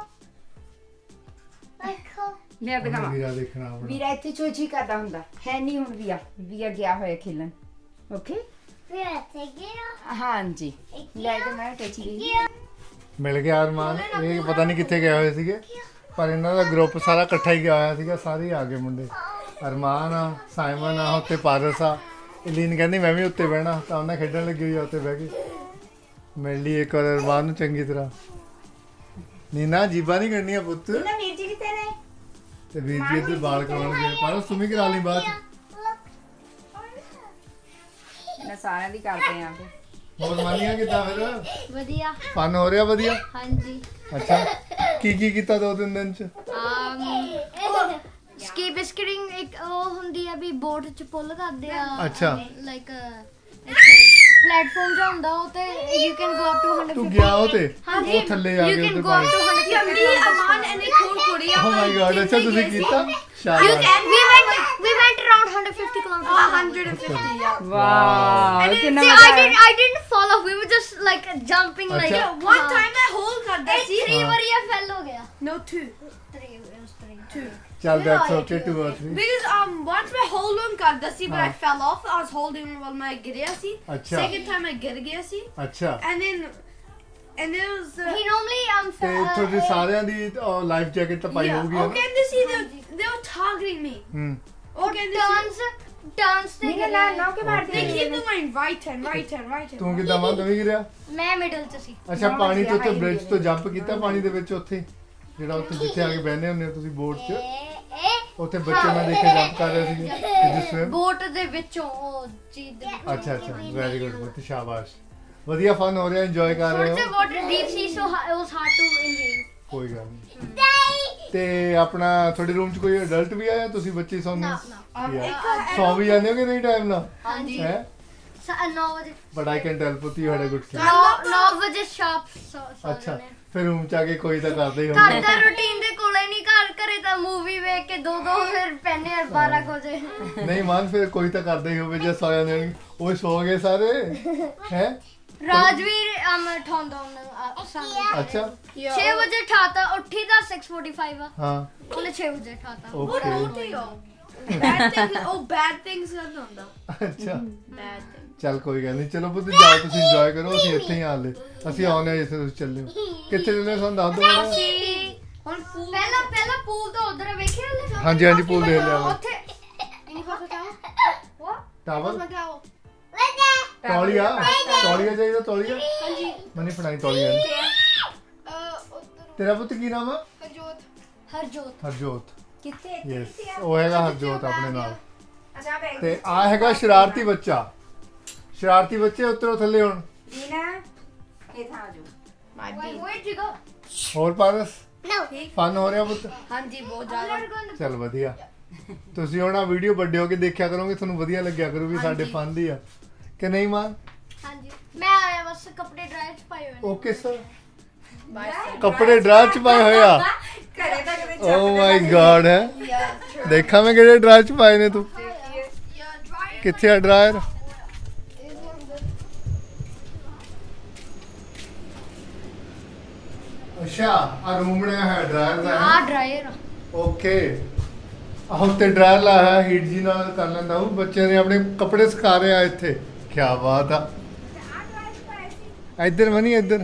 देखो ਲਿਆ ਦਿਖਾਵਾਂ। ਵੀਰਾ ਦੇਖਣਾ ਆਪਣਾ। ਵੀਰਾ ਇੱਥੇ ਚੋਚੀ ਕਰਦਾ ਹੁੰਦਾ ਹੈ ਨਹੀਂ ਹੁਣ ਵੀਆ ਵੀਆ ਗਿਆ ਹੋਇਆ ਖੇਲਣ। ਓਕੇ फिर ऐसे गिरो ਹਾਂਜੀ ਲੈ ਕੇ ਮੈਂ ਟੈਚੀ ਗਈ। ਮਿਲ ਗਿਆ ਅਰਮਾਨ। ਇਹ ਪਤਾ ਨਹੀਂ ਕਿੱਥੇ ਗਏ ਹੋਏ ਸੀਗੇ, ਪਰ ਇਹਨਾਂ ਦਾ ਗਰੁੱਪ ਸਾਰਾ ਇਕੱਠਾ ਹੀ ਗਿਆ ਹੋਇਆ ਸੀਗਾ। ਸਾਰੇ ਹੀ ਆ ਗਏ ਮੁੰਡੇ। ਅਰਮਾਨ ਆ, ਸਾਈਮਨ ਆ, ਉੱਤੇ ਪਾਰਸ ਆ। ਇਲੀਨ ਕਹਿੰਦੀ ਮੈਂ ਵੀ ਉੱਤੇ ਬਹਿਣਾ, ਤਾਂ ਉਹਨਾਂ ਖੇਡਣ ਲੱਗੀ ਹੋਈ ਆ ਉੱਤੇ ਬਹਿ ਕੇ। ਮਿਲ ਲਈ ਇੱਕ ਵਾਰ ਅਰਮਾਨ ਨੂੰ ਚੰਗੀ ਤਰ੍ਹਾਂ। ਨੀਨਾ ਜੀਬਾਂ ਨਹੀਂ ਕਰਨੀਆਂ ਪੁੱਤ। ਨਾ ਵੀਰ ਜੀ ਕਿੱਥੇ ਨੇ? ਤੇ ਵੀਰ ਜੀ ਇੱਧਰ ਬਾਲ ਕਰਾਉਣਗੇ। ਪਾਰਸ ਤੂੰ ਵੀ ਕਰਾ ਲਈ ਬਾਅਦ ਚ। ਨਾ ਸਾਰਿਆਂ ਦੀ ਕਰਦੇ ਆ। ਹੋਰ ਮਾਨੀਆਂ ਕਿੱਦਾਂ ਫਿਰ? बढ़िया ਫਨ ਹੋ ਰਿਹਾ ਵਧੀਆ? हाँ जी ਅੱਛਾ ਕੀ ਕੀ ਕੀਤਾ ਦੋ ਤਿੰਨ ਦਿਨ ਚ? ਸਕੀ ਬਿਸਕਟਿੰਗ ਇੱਕ ਉਹ ਹੁੰਦੀ ਆ ਵੀ ਬੋਟ ਚ ਪੁੱਲ ਕਰਦੇ ਆ। ਅੱਛਾ। ਲਾਈਕ ਪਲੇਟਫਾਰਮ ਜਿਹਾ ਹੁੰਦਾ ਉਹ ਤੇ you can go up to one ਤੂੰ hundred ਗਿਆ ਉਹ ਤੇ ਹਾਂਜੀ ਉਹ ਥੱਲੇ ਆ ਯੂ ਕੇ ਕੈਨ ਉੱਤੇ ਗੋ ਅਪ ਪਾਣੀ। To one hundred fifty Aman and it ਖੂਲ ਕੋਰੀਆ ਓ ਮਾਈ ਗॉड ਅੱਛਾ ਤੁਸੀਂ ਕੀਤਾ? You ਸ਼ਾਬਾਸ਼। can. We went. We went around one hundred fifty kilometers. one hundred fifty wow ਕਿੰਨਾ See, ਮਜ਼ਾ I ਆਇਆ। didn't. I didn't fall off. We were just like jumping like. अच्छा। One time I hold करता सी. Three हाँ। बार ये fell हो गया. No, two. Three. It was three. Two. ਚੱਲ that's okay two or three। Because um once मैं hold on करता सी, but I हाँ। fell off. I was holding while मैं गिर गया सी. अच्छा। Second time I गिर गया सी, ਅੱਛਾ and then and there was. Uh, He normally um. ਤੇ fell- ਤੁਹਾਡੇ ਸਾਰਿਆਂ ਦੀ ਲਾਈਫ ਜੈਕਟ ਤਾਂ ਪਾਈ yeah. ਹੋਊਗੀ Okay, and they see they they were targeting me. ਹੂੰ Okay, and they see, Turns. Turns they ਨਹੀਂ ਨਾ ਨਾ ਕਿ ਮਾਰਦੇ they Okay। keep doing right hand, right hand, right hand. ਤੂੰ ਕਿੱਦਾਂ ਮਾਂ ਤੂੰ ਵੀ ਗਿਰਿਆ? ਮੈਂ ਮਿਡਲ ਚ ਸੀ। ਅੱਛਾ ਨੌ ਪਾਣੀ ਤੋਂ ਉੱਤੇ ਵਜੇ ਬ੍ਰਿਜ ਹਾਈ ਤੋਂ ਜੰਪ ਕੀਤਾ ਪਾਣੀ ਦੇ ਵਿੱਚ ਉੱਥੇ ਜਿਹੜਾ ਉੱਥੇ ਜਿੱਥੇ ਆ ਕੇ ਬਹਿੰਦੇ ਹੁੰਦੇ ਹੋ ਤੁਸੀਂ ਬੋਟ 'ਚ ਉੱਥੇ ਬੱਚੇ ਮੈਂ ਦੇਖੇ ਜੰਪ ਕਰ ਰਹੇ ਸੀਗੇ ਜਿਸ ਵਿੱਚ। ਬੋਟ ਦੇ ਵਿੱਚੋਂ ਉਹ ਚੀਜ਼ ਦੇ ਵਿੱਚੋਂ। ਅੱਛਾ ਅੱਛਾ ਵੈਰੀ ਗੁੱਡ ਬਹੁਤ ਸ਼ਾਬਾਸ਼ ਵਧੀਆ ਫਨ ਹੋ ਰਿਹਾ ਇੰਜੋਏ ਕਰ ਰਹੇ ਥੋੜੇ ਹੋ ਵਾਟਰ ਡੀਪ ਸੀ so it was hard to inhale. ਕੋਈ ਗੱਲ ਨਹੀਂ Daddy, ਤੇ ਆਪਣਾ ਤੁਹਾਡੇ ਰੂਮ 'ਚ ਕੋਈ ਅਡਲਟ ਵੀ ਆਇਆ ਤੁਸੀਂ ਬੱਚੇ ਸੌਂਦੇ ਨਾ ਹੋ ਨਾ ਯਾਰ, ਸੌਂ ਵੀ ਜਾਂਦੇ ਹੋ ਕਿ ਨਹੀਂ ਟਾਈਮ ਨਾਲ ਹਾਂਜੀ ਹੈ ਨੌ ਵਜੇ ਬਟ ਆਈ ਕੈਨ ਟੈਲ ਪੁੱਤ you had a good sleep ਨੌ ਵਜੇ ਸ਼ਾਪ ਸੌ ਅੱਛਾ ਜਾਂਦੇ ਫਿਰ ਰੂਮ 'ਚ ਆ ਕੇ ਕੋਈ ਤਾਂ ਕਰਦੇ ਹੀ ਘਰ ਹੋਣਗੇ ਦਾ ਰੂਟੀਨ ਦੇ ਕੋਲੇ ਨਹੀਂ ਘਰ ਘਰੇ ਤਾਂ ਮੂਵੀ ਵੇਖ ਕੇ ਦੋ ਦੋ ਫਿਰ ਪੈਨੇ ਆ ਬਾਰਾਂ ਕੁ ਵਜੇ ਨਹੀਂ ਮਾਨ ਫਿਰ ਕੋਈ ਤਾਂ ਕਰਦੇ ਹੀ ਹੋਵੇ ਜੇ ਸੌ ਜਾਂਦੇ ਹੋਣਗੇ ਉਹ ਸੌ ਗਏ ਸਾਰੇ ਹੈ ਰਾਜਵੀਰ ਅਮ ਠਾਉਂਦਾ ਉਹਨਾਂ ਸਾਨੂੰ ਅੱਛਾ ਛੇ ਵਜੇ ਠਾਤਾ ਉੱਠੀ ਦਾ ਛੇ ਫੋਰਟੀ-ਫਾਈਵ ਆ ਹਾਂ ਉਹਨੇ ਛੇ ਵਜੇ ਠਾਤਾ okay Bad things. Oh, bad things ਕਰਦਾ ਹੁੰਦਾ. ਅੱਛਾ Bad things. ਚੱਲ ਕੋਈ ਗੱਲ ਨਹੀਂ ਚਲੋ ਪੁੱਤ ਜਾਓ ਤੁਸੀਂ ਇੰਜੋਏ ਕਰੋ ਅਸੀਂ ਇੱਥੇ ਹੀ ਆਲੇ ਅਸੀਂ ਆਉਣੇ ਜਿੱਥੇ ਤੁਸੀਂ ਚੱਲੇ ਹੋ ਕਿੱਥੇ ਚੱਲੇ ਸਾਨੂੰ ਦੱਸ ਦਿਓ ਮਾੜਾ। ਹੁਣ food. ਪਹਿਲਾਂ ਪਹਿਲਾਂ ਪੂਲ ਤੋਂ ਉਧਰ ਵੇਖਿਆ ਲੈ ਹਾਂਜੀ ਹਾਂਜੀ ਪੂਲ ਦੇਖ ਲਿਆ ਮੈਂ ਉੱਥੇ ਇਨੀ ਫੋਟੋ ਚਾਹੋ ਵਾਹ ਟਾਵਲ ਮਗਾਓ. ਤੌਲੀਆ ਤੌਲੀਆ ਚਾਹੀਦਾ ਤੌਲੀਆ ਹਾਂਜੀ. ਮਨੀ ਫੜਾਈ ਤੌਲੀਆ ਨੀ। ਅਹ ਉੱਧਰ ਤੇਰਾ ਪੁੱਤ ਕੀ ਨਾਮ ਆ ਹਰਜੋਤ. ਹਰਜੋਤ ਹਰਜੋਤ ਕਿੱਥੇ ਯੈਸ ਉਹ ਹੈਗਾ ਹਰਜੋਤ ਆਪਣੇ ਨਾਲ ਅੱਛਾ ਬੈਗ ਤੇ ਆ ਹੈਗਾ ਸ਼ਰਾਰਤੀ ਬੱਚਾ ਸ਼ਰਾਰਤੀ ਬੱਚੇ ਉਤਰੋ ਥੱਲੇ ਹੁਣ ਲੀਨਾ ਇਹ ਥਾਂ ਆ ਜਾਓ My bee. ਵੇਟ ਜੀ ਗੋ ਹੋਰ ਪਾਰਸ ਨੋ ਫਨ ਹੋ ਰਿਹਾ ਪੁੱਤ ਹਾਂਜੀ ਬਹੁਤ ਜ਼ਿਆਦਾ. ਚੱਲ ਵਧੀਆ ਤੁਸੀਂ ਹੁਣ ਆ ਵੀਡੀਓ ਵੱਡੇ ਹੋ ਕੇ ਦੇਖਿਆ ਕਰੋਗੇ ਤੁਹਾਨੂੰ ਵਧੀਆ ਲੱਗਿਆ ਕਰੂ ਵੀ ਸਾਡੇ ਫਨ ਦੀ ਆ ਕਿ ਨਹੀਂ ਮਾਨ ਹਾਂਜੀ ਮੈਂ ਆਇਆ ਬਸ ਕੱਪੜੇ ਡਰਾਈ ਚ ਪਾਏ ਹੋਏ ਨੇ ਓਕੇ ਸਰ Bye. ਕੱਪੜੇ ਡਰਾ ਚ ਪਾਏ ਹੋਏ ਆ ਘਰੇ ਤਾਂ ਕਿਤੇ ਓ ਮਾਈ ਗॉड ਹੈ ਦੇਖਾਂ ਮੈਂ ਕਿਹੜੇ ਡਰਾ ਚ ਪਾਏ ਨੇ ਤੂੰ Yeah, dry. ਕਿੱਥੇ ਆ ਡਰਾਇਰ ਅੱਛਾ ਆ ਰੂਮ ਬਣਿਆ ਹੈ ਡਰਾਇਰ ਦਾ ਆ ਡਰਾਇਰ ਓਕੇ ਆਹ ਉੱਤੇ ਡਰਾਇਰ ਲਾਇਆ ਹੈ ਹੀਟ ਜੀ ਨਾਲ ਕਰ ਲੈਂਦਾ ਉਹ ਬੱਚੇ ਨੇ ਆਪਣੇ ਕੱਪੜੇ ਸੁਕਾ ਰਿਹਾ ਇੱਥੇ ਕੀ ਬਾਤ ਆ ਇੱਧਰ ਮਨੀ ਇੱਧਰ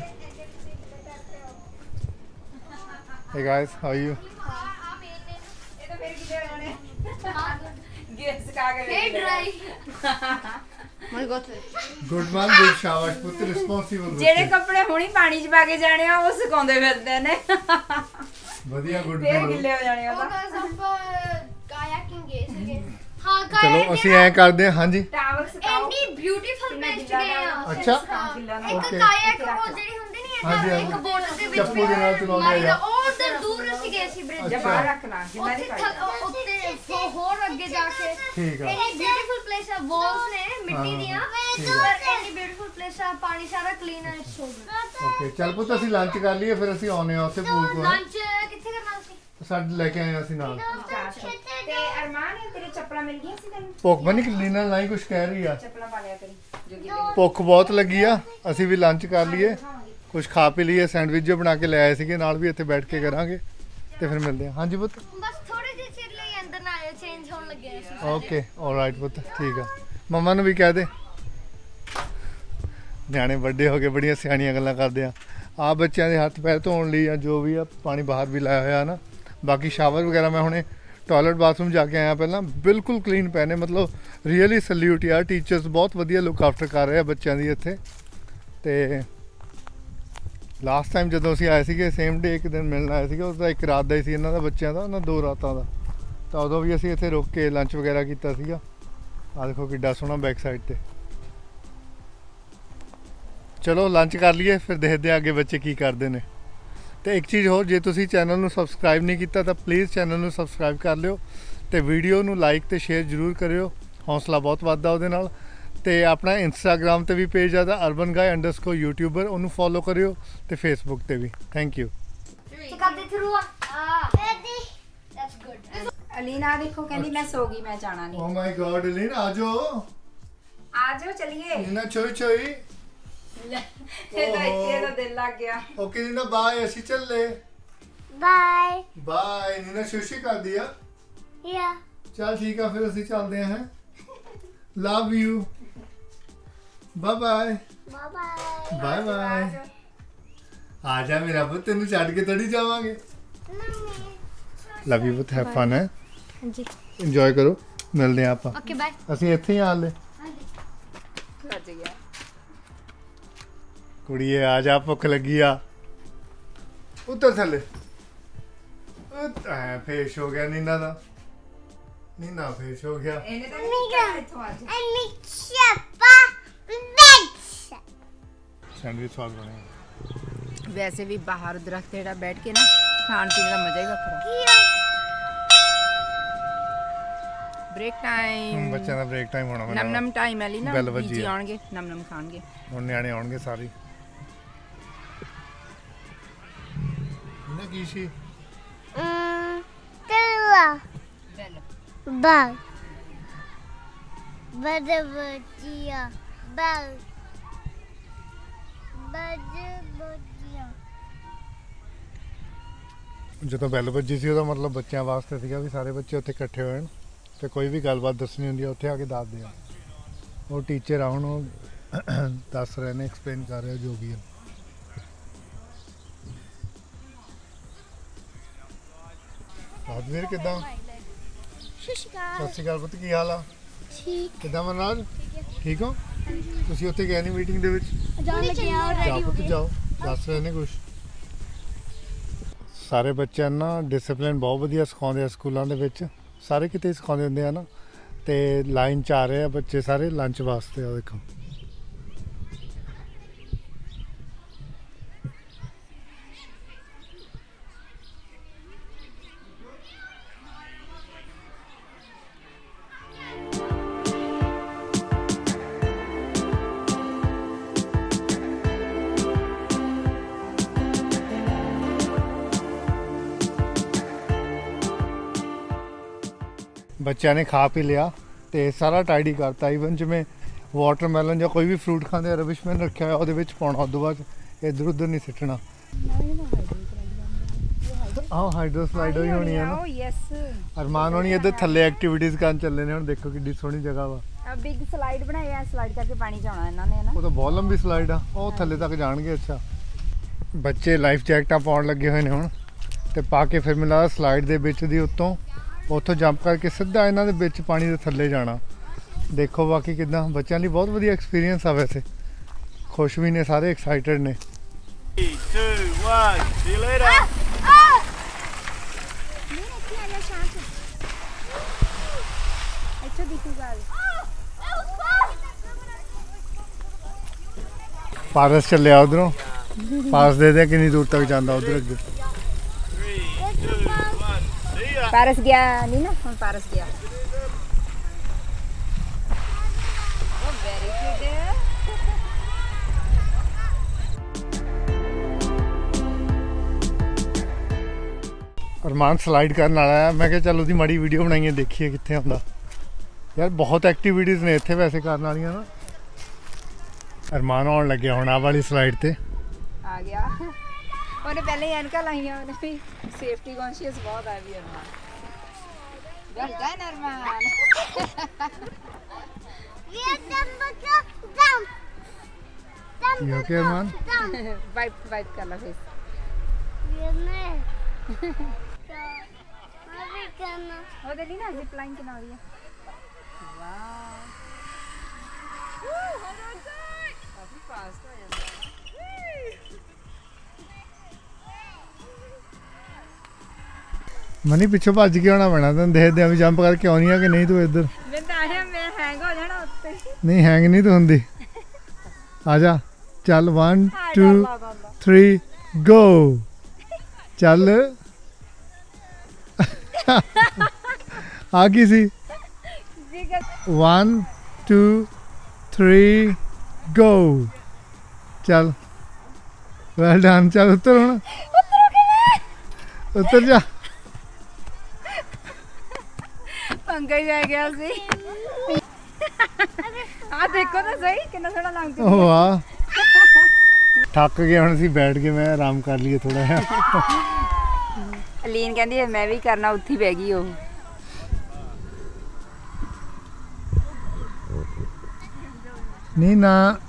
Hey guys, how are you? ਇਹ ਤਾਂ ਫਿਰ ਕਿਤੇ ਹੋਣੇ ਗੈਸ ਕਾ ਕੇ ਇਹ dry My God. Good man, good ਸ਼ਾਬਾਸ਼ ਪੁੱਤ ਰਿਸਪੌਂਸਿਬਲ ਜਿਹੜੇ ਕੱਪੜੇ ਹੁਣੀ ਪਾਣੀ 'ਚ ਪਾ ਕੇ ਜਾਣੇ ਆ ਉਹ ਸੁਕਾਉਂਦੇ ਫਿਰਦੇ ਨੇ ਵਧੀਆ ਗੁੱਡ ਫੇਰ ਗਿੱਲੇ ਹੋ ਜਾਣੇ Oh ਉਹਦਾ guys, ਆਪਾਂ kayaking ਗਏ ਸੀਗੇ. ਹਾਂ ਚਲੋ ਅਸੀਂ ਐਂ ਕਰਦੇ ਹਾਂ ਹਾਂਜੀ ਟਾਵਲ ਸੁਕਾਓ ਇੰਨੀ ਬਿਊਟੀਫੁਲ ਪਲੇਸ ਗਏ ਆ ਅੱਛਾ ਗਿੱਲਾ ਨਾ ਇੱਕ Okay. ਕਾਇਕ ਉਹ ਜਿਹੜੀ ਹੁੰਦੀ ਨਹੀਂ ਹਾਂਜੀ, ਹੈ ਹਾਂਜੀ। ਇੱਕ ਬੋਟ ਦੇ ਵਿੱਚ ਚੱਪੂ ਦੇ ਨਾਲ ਚਲਾਉਂਦੇ ਮਾਰੀ ਦਾ ਆ। ਉਹ ਉਧਰ ਦੂਰ ਅਸੀਂ ਗਏ ਸੀ ਬ੍ਰਿਜ ਜਾਂ ਬਾਹਰ ਰੱਖਣਾ ਗਿੱਲਾ ਉੱਥੇ ਨਹੀਂ ਥੱਲ- ਕਰਨਾ ਉਹ- ਉੱਤੇ ਫੋ- ਹੋਰ ਅੱਗੇ ਜਾ ਕੇ ਠੀਕ ਆ ਇੰਨੀ ਬਿਊਟੀਫੁਲ ਪਲੇਸ ਆ ਵਾਲਸ ਨੇ ਮਿੱਟੀ ਹਾਂ, ਦੀਆਂ ਠੀਕ ਪਰ ਇੰਨੀ ਬਿਊਟੀਫੁਲ ਪਲੇਸ ਆ ਪਾਣੀ ਸਾਰਾ ਕਲੀਨ ਹੈ ਸੋ ਓਕੇ ਚੱਲ ਪੁੱਤ ਅਸੀਂ ਲੰਚ ਕਰ ਲਈਏ ਫਿਰ ਅਸੀਂ ਆਉਨੇ ਆ ਉੱਥੇ ਪੂਲ ਕੋਲ ਲੰਚ ਕਿੱਥੇ ਕਰਨਾ ਸੀ ਸਾਡੇ ਲੈ ਕੇ ਆਏ ਹਾਂ ਅਸੀਂ ਨਾਲ ਤੇ ਅਰਮਾਨ ਤੇਰੇ ਚੱਪਲਾਂ ਮਿਲ ਗਈਆਂ ਸੀ ਤੈਨੂੰ ਭੁੱਖ ਬਣੀ ਕਿ ਲੀਨਾ ਨਹੀਂ ਕੁਝ ਕਹਿ ਰਹੀ ਆ ਚੱਪਲਾਂ ਪਾ ਲਿਆ ਕਰੀ ਜੋ ਗਿੱਲੇ ਭੁੱਖ ਬਹੁਤ ਲੱਗੀ ਆ ਅਸੀਂ ਵੀ ਲੰਚ ਕਰ ਲਈਏ ਕੁਝ ਖਾ ਪੀ ਲਈਏ ਸੈਂਡਵਿਚ ਜੋ ਬਣਾ ਕੇ ਲੈ ਆਏ ਸੀਗੇ ਨਾਲ ਵੀ ਇੱਥੇ ਬੈਠ ਕੇ ਕਰਾਂਗੇ ਤੇ ਫਿਰ ਮਿਲਦੇ ਹਾਂ ਹਾਂਜੀ ਪੁੱਤ ਬਸ ਥੋੜੇ ਜਿਹੇ ਚਿਰ ਲਈ ਅੰਦਰ ਨਾ ਆਇਓ ਚੇਂਜ ਹੋਣ ਲੱਗਿਆ ਸੀ ਓਕੇ ਆਲਰਾਈਟ ਪੁੱਤ ਠੀਕ ਆ ਮੰਮਾ ਨੂੰ ਵੀ ਕਹਿ ਦੇ ਨਿਆਣੇ ਵੱਡੇ ਹੋ ਕੇ ਬੜੀਆਂ ਸਿਆਣੀਆਂ ਗੱਲਾਂ ਕਰਦੇ ਆ ਆ ਬੱਚਿਆਂ ਦੇ ਹੱਥ ਪੈਰ ਧੋਣ ਲਈ ਆ ਜੋ ਵੀ ਆ ਪਾਣੀ ਬਾਹਰ ਵੀ ਲਾਇਆ ਹੋਇਆ ਨਾ ਬਾਕੀ ਸ਼ਾਵਰ ਵਗੈਰਾ ਮੈਂ ਹੁਣੇ ਟਾਇਲਟ ਬਾਥਰੂਮ ਜਾ ਕੇ ਆਇਆ ਪਹਿਲਾਂ ਬਿਲਕੁਲ ਕਲੀਨ ਪਏ ਨੇ ਮਤਲਬ ਰੀਅਲੀ ਸੈਲੂਟ ਯਾਰ ਟੀਚਰਸ ਬਹੁਤ ਵਧੀਆ ਲੁੱਕ ਆਫਟਰ ਕਰ ਰਹੇ ਆ ਬੱਚਿਆਂ ਦੀ ਇੱਥੇ ਤੇ ਲਾਸਟ ਟਾਈਮ ਜਦੋਂ ਅਸੀਂ ਆਏ ਸੀਗੇ ਸੇਮ ਡੇ ਇੱਕ ਦਿਨ ਮਿਲਣ ਆਏ ਸੀਗੇ ਉਸ ਦਾ ਇੱਕ ਰਾਤ ਦਾ ਹੀ ਸੀ ਇਹਨਾਂ ਦਾ ਬੱਚਿਆਂ ਦਾ ਉਹਨਾਂ ਦੋ ਰਾਤਾਂ ਦਾ ਤਾਂ ਉਦੋਂ ਵੀ ਅਸੀਂ ਇੱਥੇ ਰੁਕ ਕੇ ਲੰਚ ਵਗੈਰਾ ਕੀਤਾ ਸੀਗਾ ਆ ਦੇਖੋ ਕਿੱਡਾ ਸੋਹਣਾ ਬੈਕ ਸਾਈਡ ਤੇ ਚਲੋ ਲੰਚ ਕਰ ਲਈਏ ਫਿਰ ਦੇਖਦੇ ਆ ਅੱਗੇ ਬੱਚੇ ਕੀ ਕਰਦੇ ਨੇ ਤੇ ਇੱਕ ਚੀਜ਼ ਹੋਰ ਜੇ ਤੁਸੀਂ ਚੈਨਲ ਨੂੰ ਸਬਸਕ੍ਰਾਈਬ ਨਹੀਂ ਕੀਤਾ ਤਾਂ ਪਲੀਜ਼ ਚੈਨਲ ਨੂੰ ਸਬਸਕ੍ਰਾਈਬ ਕਰ ਲਿਓ ਤੇ ਵੀਡੀਓ ਨੂੰ ਲਾਈਕ ਤੇ ਸ਼ੇਅਰ ਜ਼ਰੂਰ ਕਰਿਓ ਹੌਸਲਾ ਬਹੁਤ ਵੱਧਦਾ ਉਹਦੇ ਨਾਲ ਤੇ ਆਪਣਾ ਇੰਸਟਾਗ੍ਰam ਤੇ ਵੀ ਪੇਜ ਆਦਾ ਅਰਬਨ ਗਾਈ ਅੰਡਰਸਕੋਰ ਯੂਟਿਊਬਰ ਉਹਨੂੰ ਫੋਲੋ ਕਰਿਓ ਤੇ ਫੇਸਬੁੱਕ ਤੇ ਵੀ ਥੈਂਕ ਯੂ ਤੇ ਕਰਦੇ ਥਰੂ ਆ ਰੈਡੀ ਦੈਟਸ ਗੁੱਡ ਅਲੀਨਾ ਦੇਖੋ ਕਹਿੰਦੀ ਮੈਂ ਸੋ ਗਈ ਮੈਂ ਜਾਣਾ ਨਹੀਂ ਓ ਮਾਈ ਗॉड ਲੀਨ ਆਜੋ ਆ ਜਾਓ ਚਲਿਏ ਲੀਨਾ ਚੋਈ ਚੋਈ ਇਹ ਤਾਂ ਇੱਥੇ ਦਾ ਦਿਲ ਲੱਗ ਗਿਆ ਓਕੇ ਲੀਨਾ ਬਾਏ ਅਸੀਂ ਚੱਲੇ ਬਾਏ ਬਾਏ ਲੀਨਾ ਸ਼ੁਸ਼ੀ ਕਰ ਦਿਆ ਯਾ ਚਲ ਠੀਕ ਆ ਫਿਰ ਅਸੀਂ ਚੱਲਦੇ ਹਾਂ love you bye bye bye bye bye ਆ ਜਾ ਮੇਰਾ ਪੁੱਤ ਤੈਨੂੰ ਛੱਡ ਕੇ ਥੋੜੀ ਜਾਵਾਂਗੇ ਲਵ ਯੂ ਪੁੱਤ ਹੈਵ ਫਨ ਹੈ ਹਾਂਜੀ ਇੰਜੋਏ ਕਰੋ ਮਿਲਦੇ ਆ ਆਪਾਂ ਓਕੇ ਬਾਏ ਅਸੀਂ ਇੱਥੇ ਹੀ ਆ ਹਲੇ ਲੱਜ ਗਿਆ ਕੁੜੀਏ ਆ ਜਾ ਭੁੱਖ ਲੱਗੀ ਆ ਉੱਤਰ ਥੱਲੇ ਐ ਫੇਸ਼ ਹੋ ਗਿਆ ਨੀਨਾ ਦਾ ਨੀਨਾ ਫੇਸ਼ ਹੋ ਗਿਆ ਇਹਨੇ ਤਾਂ ਨਹੀਂ ਕਿਹਾ ਇੱਥੋਂ ਅੱਜ ਸੈਂਡਵਿਚ ਸਵਾਦ ਬਣਿਆ ਵੈਸੇ ਵੀ ਬਾਹਰ ਦਰਖਤ ਜਿਹੜਾ ਬੈਠ ਕੇ ਨਾ ਖਾਣ ਪੀਣ ਦਾ ਮਜ਼ਾ ਹੀ ਵੱਖਰਾ। ਬ੍ਰੇਕ ਟਾਈਮ, ਬੱਚਿਆਂ ਦਾ ਬ੍ਰੇਕ ਟਾਈਮ ਹੋਣਾ ਨਮ ਨਮ ਟਾਈਮ ਹੈ ਲਈ ਨਾ, ਬੈਲ ਵੱਜੀ ਬੀਜੀ ਆ। ਆਉਣਗੇ ਨਮ ਨਮ ਖਾਣਗੇ। ਹੁਣ ਨਿਆਣੇ ਆਉਣਗੇ ਸਾਰੇ ਨਾ। ਕੀ ਸੀ Bell. Bada bajia. Bell. Bada bajia. ਜਦੋਂ ਬੈਲ ਵੱਜੀ ਸੀ ਉਹਦਾ ਮਤਲਬ ਬੱਚਿਆਂ ਵਾਸਤੇ ਸੀਗਾ ਵੀ ਸਾਰੇ ਬੱਚੇ ਉੱਥੇ ਇਕੱਠੇ ਹੋਣ ਤੇ ਕੋਈ ਵੀ ਗੱਲਬਾਤ ਦੱਸਣੀ ਹੁੰਦੀ ਆ ਉੱਥੇ ਆ ਕੇ ਦੱਸਦੇ ਆ। ਉਹ ਟੀਚਰ ਆ ਹੁਣ ਉਹ ਦੱਸ ਰਹੇ ਨੇ, ਐਕਸਪਲੇਨ ਕਰ ਰਿਹਾ ਜੋ ਵੀ ਆ। ਰਾਜਵੀਰ ਕਿੱਦਾਂ? ਸਤਿ ਸ਼੍ਰੀ ਅਕਾਲ ਪੁੱਤ, ਕੀ ਹਾਲ ਆ? ਠੀਕ। ਕਿੱਦਾਂ ਮਨਰਾਜ? ਠੀਕ ਹੋ? ਤੁਸੀਂ ਉੱਥੇ ਗਏ ਨਹੀਂ ਮੀਟਿੰਗ ਦੇ ਵਿੱਚ? ਜਾਣ ਲੱਗੇ ਆ, ਜਾਓ ਪੁੱਤ ਜਾਓ, ਦੱਸ ਰਹੇ ਨੇ ਕੁਛ। ਸਾਰੇ ਬੱਚਿਆਂ ਨੂੰ ਨਾ ਡਿਸਪਲਿਨ ਬਹੁਤ ਵਧੀਆ ਸਿਖਾਉਂਦੇ ਆ ਸਕੂਲਾਂ ਦੇ ਵਿੱਚ, ਸਾਰੇ ਕਿਤੇ ਸਿਖਾਉਂਦੇ ਹੁੰਦੇ ਆ ਨਾ। ਤੇ ਲਾਈਨ 'ਚ ਆ ਰਹੇ ਆ ਬੱਚੇ ਸਾਰੇ ਲੰਚ ਵਾਸਤੇ। ਆ ਦੇਖੋ ਬੱਚਿਆਂ ਨੇ ਖਾ ਪੀ ਲਿਆ ਤੇ ਸਾਰਾ ਟਾਈਡੀ ਕਰਤਾ। ਈਵਨ ਜਿਵੇਂ ਵਾਟਰਮੈਲਨ ਜਾਂ ਕੋਈ ਵੀ ਫਰੂਟ ਖਾਂਦੇ ਆ, ਰਬਿਸ਼ਮੈਨ ਰੱਖਿਆ ਹੋਇਆ ਉਹਦੇ ਵਿੱਚ ਪਾਉਣਾ, ਉਦੋਂ ਬਾਅਦ ਇੱਧਰ ਉੱਧਰ ਨਹੀਂ ਸਿੱਟਣਾ। ਆਹ ਹਾਈਡਰੋ ਸਲਾਈਡ ਹੋਈ ਹੋਣੀ ਹੈ ਨਾ। ਓ ਯੈਸ, ਅਰਮਾਨ ਹੋਣੀ ਇੱਧਰ ਥੱਲੇ ਐਕਟੀਵਿਟੀਜ਼ ਕਰਨ ਚੱਲੇ ਨੇ। ਹੁਣ ਦੇਖੋ ਕਿੱਡੀ ਸੋਹਣੀ ਜਗ੍ਹਾ ਵਾ। ਆ ਬਿਗ ਸਲਾਈਡ ਬਣਾਈ ਆ, ਸਲਾਈਡ ਕਰਕੇ ਪਾਣੀ ਚ ਆਉਣਾ ਇਹਨਾਂ ਨੇ ਨਾ। ਉਹ ਤਾਂ ਬਹੁਤ ਲੰਬੀ ਸਲਾਈਡ ਆ, ਉਹ ਥੱਲੇ ਤੱਕ ਜਾਣਗੇ। ਅੱਛਾ, ਬੱਚੇ ਲਾਈਫ ਜੈਕਟਾਂ ਪਾਉਣ ਲੱਗੇ ਹੋਏ ਨੇ ਹੁਣ ਤੇ ਪਾ ਕੇ ਫਿਰ ਮੈਨੂੰ ਲੱਗਦਾ ਸਲਾਈਡ ਦੇ ਵਿੱਚ ਦੀ ਉੱਤੋਂ ਉੱਥੋਂ ਜੰਪ ਕਰਕੇ ਸਿੱਧਾ ਇਹਨਾਂ ਦੇ ਵਿੱਚ ਪਾਣੀ ਦੇ ਥੱਲੇ ਜਾਣਾ। ਦੇਖੋ ਬਾਕੀ ਕਿੱਦਾਂ, ਬੱਚਿਆਂ ਲਈ ਬਹੁਤ ਵਧੀਆ ਐਕਸਪੀਰੀਅੰਸ ਆ। ਵੈਸੇ ਖੁਸ਼ ਵੀ ਨੇ ਸਾਰੇ, ਐਕਸਾਈਟਡ ਨੇ। three, two, one. See you later. ਇੱਥੇ ਦਿਖੂਗਾ। ਪਾਰਸ ਚੱਲਿਆ ਉਧਰੋਂ, ਪਾਸ ਦੇ ਦੇ ਕਿੰਨੀ ਦੂਰ ਤੱਕ ਜਾਂਦਾ ਉਧਰ ਅੱਗੇ। Three, two, one. See ya. ਪਾਰਸ ਗਿਆ ਨਹੀਂ ਨਾ, ਹੁਣ ਪਾਰਸ ਗਿਆ। Oh very good. Armaan slide ਕਰਨ ਵਾਲਾ ਆ। ਮੈਂ ਕਿਹਾ ਚੱਲ ਉਹਦੀ ਮਾੜੀ ਵੀਡੀਓ ਬਣਾਈਏ, ਦੇਖੀਏ ਕਿੱਥੇ ਆਉਂਦਾ। ਯਾਰ ਬਹੁਤ ਐਕਟੀਵਿਟੀਜ਼ ਨੇ ਇੱਥੇ ਵੈਸੇ ਕਰਨ ਵਾਲੀਆਂ ਨਾ। ਅਰਮਾਨ ਆਉਣ ਲੱਗਿਆ ਹੁਣ ਆਹ ਵਾਲੀ ਸਲਾਈਡ ਤੇ। ਆ ਗਿਆ। ਉਹਨੇ ਪਹਿਲੇ ਹੀ ਐਨਕਾਂ ਲਾਈਆਂ, ਉਹਨੇ ਵੀ ਸੇਫਟੀ ਕੌਨਸ਼ੀਅਸ ਬਹੁਤ ਆ ਵੀ ਅਰਮਾਨ। ਵੈਲ ਡਨ ਅਰਮਾਨ। ਕੀ ਹੋ ਗਿਆ ਅਰਮਾਨ? ਵਾਈਪ ਵਾਈਪ ਕਰ ਲਾ ਫੇਸ। ਉਹਦੇ ਲਈ ਨਾ ਜ਼ਿਪ ਲਾਈਨ ਕਿੰਨਾ ਵਧੀਆ। ਵਾਓ, ਕਾਫੀ ਫਾਸਟ ਹੋ ਜਾਂਦਾ। ਮਨੀ ਪਿੱਛੋਂ ਭੱਜ ਕੇ ਆਉਣਾ ਪੈਣਾ ਤੈਨੂੰ। ਦੇਖਦੇ ਆ ਵੀ ਜੰਪ ਕਰਕੇ ਆਉਣੀ ਆ ਕਿ ਨਹੀਂ ਤੂੰ ਇੱਧਰ। ਮੈਂ ਤਾਂ ਆਇਆ, ਮੈਂ ਹੈਂਗ ਹੋ ਜਾਣਾ ਉੱਤੇ। ਨਹੀਂ ਹੈਂਗ ਨਹੀਂ ਤੂੰ ਹੁੰਦੀ। ਆ ਜਾ ਚੱਲ, one two three go। ਚੱਲ ਆ ਕੀ ਸੀ? one two three go। ਚੱਲ ਵੈਲ ਡਨ। ਚੱਲ ਉੱਤਰ ਹੁਣ, ਉੱਤਰ ਜਾ। ਪੰਗਾ ਹੀ ਪੈ ਗਿਆ ਸੀ। ਆ ਦੇਖੋ ਤਾਂ ਸਹੀ ਕਿੰਨਾ ਸੋਹਣਾ ਲੰਘ ਓ ਵਾਹ, ਥੱਕ ਗਏ ਹੁਣ ਅਸੀਂ, ਬੈਠ ਕੇ ਮੈਂ ਆਰਾਮ ਕਰ ਲਈਏ ਥੋੜਾ ਜਿਹਾ। ਅਲੀਨ ਕਹਿੰਦੀ ਮੈਂ ਵੀ ਕਰਨਾ, ਉੱਥੇ ਹੀ ਬਹਿ ਗਈ ਉਹ। ਨੀਨਾ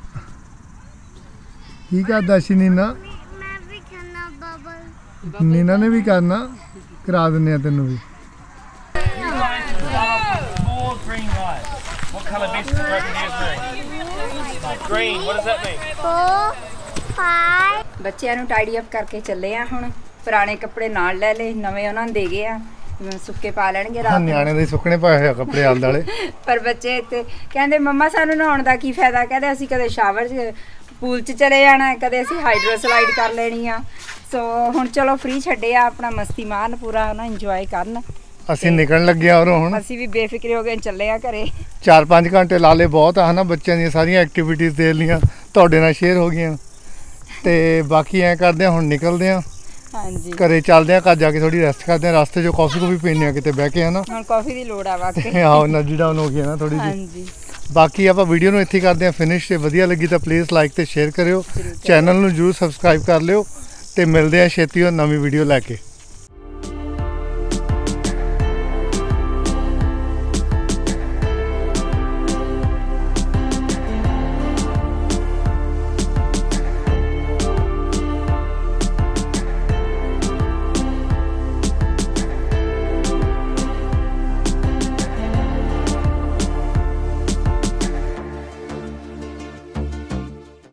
ਕੀ ਕਰਦਾ ਸੀ? ਨੀਨਾ ਮੈਂ ਵੀ ਖਾਣਾ ਬਬਲ। ਨੀਨਾ ਨੇ ਵੀ ਕਰਨਾ, ਕਰਾ ਦਿੰਦੇ ਆ ਤੈਨੂੰ ਵੀ। Four green lights. What colour best for broken ears ring? Green. What does that mean? four five ਬੱਚਿਆਂ ਨੂੰ ਟਾਈਡੀ ਅਪ ਕਰਕੇ ਚੱਲੇ ਆ ਹੁਣ। ਪੁਰਾਣੇ ਕੱਪੜੇ ਨਾਲ ਲੈ ਲਏ, ਨਵੇਂ ਉਹਨਾਂ ਨੂੰ ਦੇ ਗਏ ਆ, ਸੁੱਕੇ ਪਾ ਲੈਣਗੇ ਰਾਤ ਨੂੰ। ਨਿਆਣੇ ਦੇ ਸੁੱਕਣੇ ਪਾਏ ਹੋਏ ਆ ਕੱਪੜੇ ਆਲੇ ਦੁਆਲੇ। ਪਰ ਬੱਚੇ ਇੱਥੇ ਕਹਿੰਦੇ ਮੰਮਾ ਸਾਨੂੰ ਨਹਾਉਣ ਦਾ ਕੀ ਫਾਇਦਾ। ਕਹਿੰਦੇ ਅਸੀਂ ਕਦੇ ਸ਼ਾਵਰ 'ਚ ਪੂਲ 'ਚ ਚਲੇ ਜਾਣਾ, ਕਦੇ ਅਸੀਂ ਹਾਈਡਰੋ ਸਲਾਈਡ ਕਰ ਲੈਣੀ ਆ। ਸੋ ਹੁਣ ਚਲੋ ਫ੍ਰੀ ਛੱਡਿਆ, ਆਪਣਾ ਮਸਤੀ ਮਾਰਨ ਪੂਰਾ ਨਾ ਇੰਜੋਏ ਕਰਨ। ਅਸੀਂ ਨਿਕਲਣ ਲੱਗੇ ਆ ਔਰ ਹੁਣ ਅਸੀਂ ਵੀ ਬੇਫਿਕਰੇ ਹੋ ਗਏ, ਚੱਲੇ ਆ ਘਰੇ। ਚਾਰ ਪੰਜ ਘੰਟੇ ਲਾ ਲਏ ਬਹੁਤ ਆ ਹਨਾ, ਬੱਚਿਆਂ ਦੀਆਂ ਸਾਰੀਆਂ ਐਕਟੀਵਿਟੀਜ਼ ਦੇਖ ਲਈਆਂ, ਤੁਹਾਡੇ ਨਾਲ ਸ਼ੇਅਰ ਹੋ ਗਈਆਂ ਤੇ ਬਾਕੀ ਐਂ ਕਰਦੇ ਆ ਹੁਣ ਨਿਕਲਦੇ ਆ ਹਾਂਜੀ, ਘਰੇ ਚੱਲਦੇ ਆ, ਘਰ ਜਾ ਕੇ ਥੋੜੀ ਰੈਸਟ ਕਰਦੇ ਆ, ਰਸਤੇ 'ਚ ਕਾਫੀ ਕੋ ਵੀ ਪੀਂਦੇ ਆ ਕਿਤੇ ਬਹਿ ਕੇ ਹਨਾ। ਹੁਣ ਕਾਫੀ ਦੀ ਲੋੜ ਆ ਵਾਕਈ। ਆਹੋ એનર્ਜੀ ਡਾਊਨ ਹੋ ਗਈ ਨਾ ਥੋੜੀ ਜਿਹੀ। ਹਾਂਜੀ, ਬਾਕੀ ਆਪਾਂ ਵੀਡੀਓ ਨੂੰ ਇੱਥੇ ਕਰਦੇ ਆ ਫਿਨਿਸ਼। ਤੇ ਵਧੀਆ ਲੱਗੀ ਤਾਂ ਪਲੀਜ਼ ਲਾਈਕ ਤੇ ਸ਼ੇਅਰ ਕਰਿਓ, ਚੈਨਲ ਨੂੰ ਜਰੂਰ ਸਬਸਕ੍ਰਾਈਬ ਕਰ ਲਿਓ ਤੇ ਮਿਲਦੇ ਆ ਛੇਤੀ ਉਹ ਨਵੀਂ ਵੀਡੀਓ ਲੈ ਕੇ।